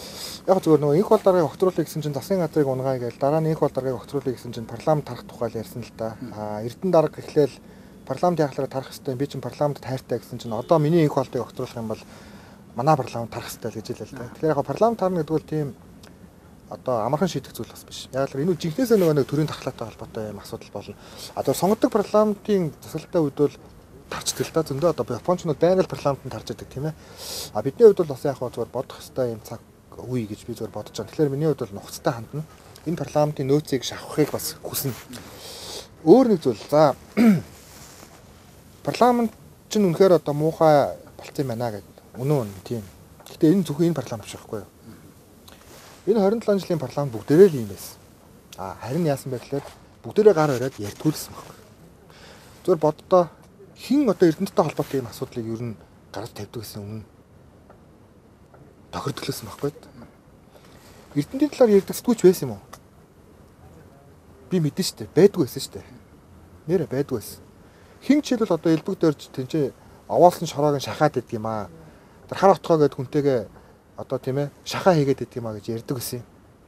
Яг зүгээр нөгөө инх бол даргаыг огтруулах гэсэн чинь засгийн газрыг унгая гээл дараа нь инх бол даргаыг огтруулах гэсэн чинь парламент тарах тухай л ярьсан л да. Эрдэнэ дарга гэхлээл парламент яхалаараа тарах хэрэгтэй. Би чинь парламентд хайртай гэсэн чинь одоо миний инх болтыг огтруулах юм бол манай парламент тарах хэрэгтэй л гэж хэлээ л да. Тэгэхээр яг парламент тарна гэдэг бол тийм одоо амархан шийдэх зүйл бас биш. Яг л энэ жинхнээсээ нөгөө нэг төрийн тархалаатай холбоотой юм асуудал болно. Одоо сонгодог парламентын засалтай үед бол тарчдаг л да. Зөндөө одоо Япончнууд байнга л парламентанд тарж идэг тийм ээ. Бидний хувьд бол бас яг зүгээр бодох хэрэгтэй юм цаг үе гэж би зүгээр бодож байгаа. Тэгэхээр миний хувьд бол нухацтай хандна. Энэ парламентын нөөцийг шавхахыг бас хүснэ. Өөр нэг зүйл. За парламент ч үнэхээр одоо муухай болцсон юм байна гэдэг. Үнэн тийм. Гэхдээ энэ зөвхөн энэ парламент биш байхгүй юу? Энэ 27 жилийн парламент бүгдээрээ л юм байсан. Харин яасан бэ гэхээр бүгдээрээ гар бариад ярьдгүүлсэн байхгүй. Зүгээр боддоо хин одоо Эрдэнэттэй холбоотой юм асуудлыг ер нь гараад тавьдаг гэсэн өмнө тохирдглосон байхгүй. Эрдэнэтийн талаар ярьдаг сэтгүүлч байсан юм уу? Би мэдэн штэ. Байдгүй байсан штэ. Нэрэ байдгүй байсан. Хин жишээлбэл одоо элбэг дөрж тэнцээ овоолсон шороог шахаад идэг юм аа. Тэр хар отгоо гэд хүнтэйгээ одоо тийм ээ шахаа хийгээд идэг юм аа гэж ярьдаг гэсэн.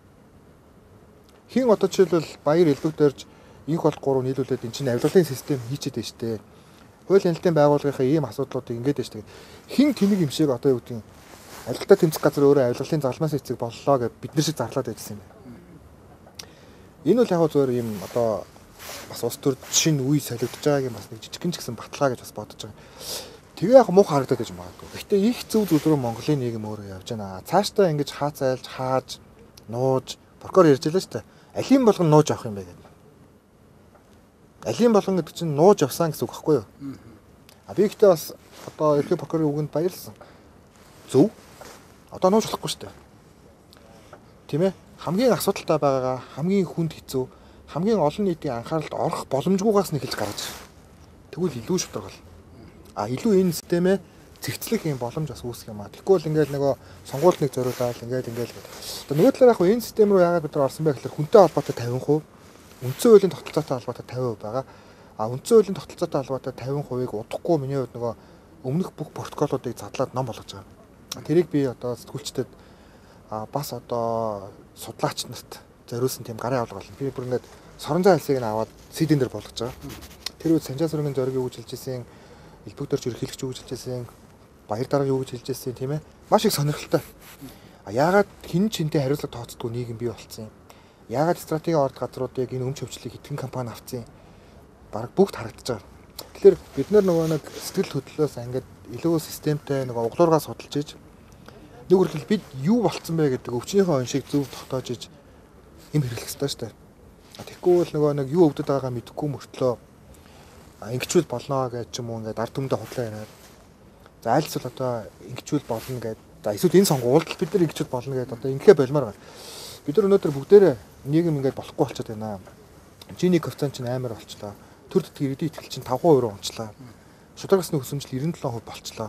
Хин одоо жишээлбэл баяр элбэг дөрж инх бол 3 нийлүүлээд эн чинь авилгалын систем хийчихэд байна штэ. Хууль нэлтийн байгууллагынхаа ийм асуудлуудыг ингээд байна штэ. Хин тэнэг юм шиг одоо юу гэдэг авилгалтай тэмцэх газар өөрөө авилгалын зарламаас эцэг боллоо гэж бид нар шиг зарлаад байсан юм байна. Энэ бол яг зөвөр юм одоо бас ус төр шинэ үе солигдож байгаагийн бас нэг жижигхэн ч гэсэн баталгаа гэж бас бодож байгаа. Тэгээ яг муухай харагдаад байж магадгүй. Гэхдээ их зөв зүйл рүү Монголын нийгэм өөрөө явж байна. Цаашдаа ингэж хаацайлж, хааж, нууж, прокурор ярьж байлаа шүү дээ. Алийн болгон нууж авах юм бэ гэдэг. Алийн болгон гэдэг чинь нууж авсан гэсэн үг байхгүй юу? Би ихтэй бас одоо ерхий прокурорын үгэнд баярлсан. Зөв. Одоо нууж болохгүй шүү дээ. Тийм ээ? Хамгийн асуудалтай байгаагаа хамгийн хүнд хэцүү, хамгийн олон нийтийн анхааралд орох боломжгүйгаас нь эхэлж гаргаж ирсэн. Тэгвэл илүү шударгал. Илүү энэ системээ цэгцлэх юм боломж бас үүсэх юм аа. Тэгэхгүй бол ингээл нөгөө сонгуульд нэг зориулаад ингээл гэдэг. Одоо нөгөө талаар яг энэ систем рүү яагаад бид нар орсон бэ гэхээр хүнтэй холбоотой 50%, үндсэн хуулийн тогтолцоотой холбоотой 50% байгаа. Үндсэн хуулийн тогтолцоотой холбоотой 50%-ыг удахгүй миний хувьд нөгөө өмнөх бүх протоколуудыг задлаад ном болгож байгаа. Тэрийг би одоо сэтгүүлчдэд бас одоо судлаач нарт зориулсан тийм гарын авлага болно. Би бүр ингээд сорон зай хэлсийг нь аваад CD-н дээр болгож байгаа. Тэр үед Санжаа сүргийн зориг юу гэж хэлжсэн, элбэг дөрж ерөнхийлөгч юу гэж хэлжсэн, баяр дарга юу гэж хэлжсэн тийм ээ. Маш их сонирхолтой. Яагаад хин чинтэй хариуцлага тооцдгүй нийгэм бий болцсон юм? Яагаад стратегийн орд газруудыг энэ өмч хөвчлийг итгэн компани авцсан юм? Бараг бүгд харагдаж байгаа. Тэгэхээр бид нөгөө нэг сэтгэл хөдлөлөөс ингээд илүү системтэй нөгөө углуургаа судалж иж нэг үргэлж бид юу болцсон бэ гэдэг өвчнийхөө он шиг зөв тогтоож иж юм хэрэглэх хэрэгтэй шүү дээ. Тэгэхгүй бол нөгөө нэг юу өвдөд байгаагаа мэдэхгүй мөртлөө ингэчүүл болно гэж ч юм уу ингээд ард түмэндээ худлаа яриад. За айлцвал одоо ингэчүүл болно гэдэг. За эсвэл энэ сонгуульд бид нар ингэчүүл болно гэдэг одоо ингэхэ болмоор байна. Бид нар өнөөдөр бүгдээрээ нийгэм ингээд болохгүй болчиход байна. Жиний коэффициент чинь амар болчлаа. Төр дэтгэр иргэдийн итгэл чинь 5% унчлаа. Шударгасны өсөмжил 97% болчлоо.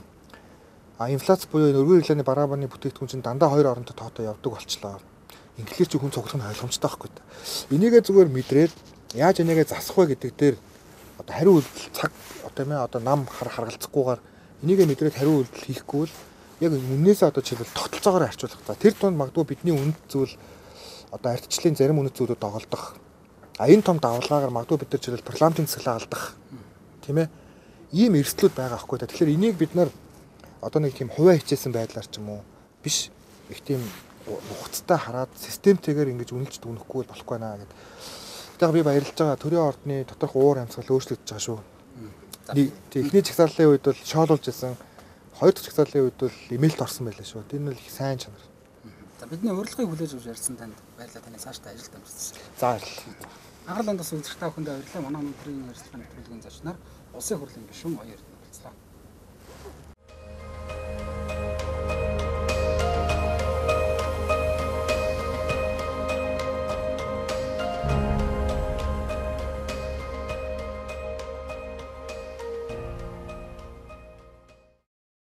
Инфляц буюу өргөн хэрэглээний бараа барны бүтээгдэхүүн чинь дандаа хоёр оронтой тоотой явдаг болчлоо. Инглиш чи хүн цуглах нь ойлгомжтой байхгүй. Энийгээ зүгээр мэдрээд яаж энийгээ засах вэ гэдэг дээр одоо хариу үйлдэл цаг одоо юм одоо нам харгалзахгүйгээр энийгээ мэдрээд хариу үйлдэл хийхгүй бол яг үннээсээ одоо жишээлбэл тогтолцоогоор арчуулах. За тэр тунд магадгүй бидний үнэт зүйл одоо ардчлалын зарим үнэт зүйлүүд доголдох. Энэ том давалгаагаар магадгүй бид нар жишээлбэл парламентын засаглаа алдах. Тийм ээ? Ийм эрсдлүүд байгаа байхгүй. Тэгэхээр энийг бид нар одоо нэг тийм хувиа хичээсэн байдлаар ч юм уу биш их тийм нухацтай хараад системтэйгээр ингэж үнэлж дүнэхгүй болохгүй наа гэдэг. Тэгэхээр би баярлж байгаа төрийн ордны доторх уур амьсгал өөрчлөгдөж байгаа шүү. Эхний жагсааллын үед бол шоолуулж байсан. Хоёр дахь жагсааллын үед бол имэйлд орсон байлаа шүү. Тэр нь бол их сайн чанар. За бидний урилгыг хүлээж авч ярьсан танд баярлалаа. Таны цаашдаа ажилд амжилт. За баярлалаа. Анхаарлын тус үзэгч та бүхэндээ баярлалаа. Манай өнөөдрийн ярилцлагын төлөвлөгөөний зочноор Улсын хурлын гишүүн Баяр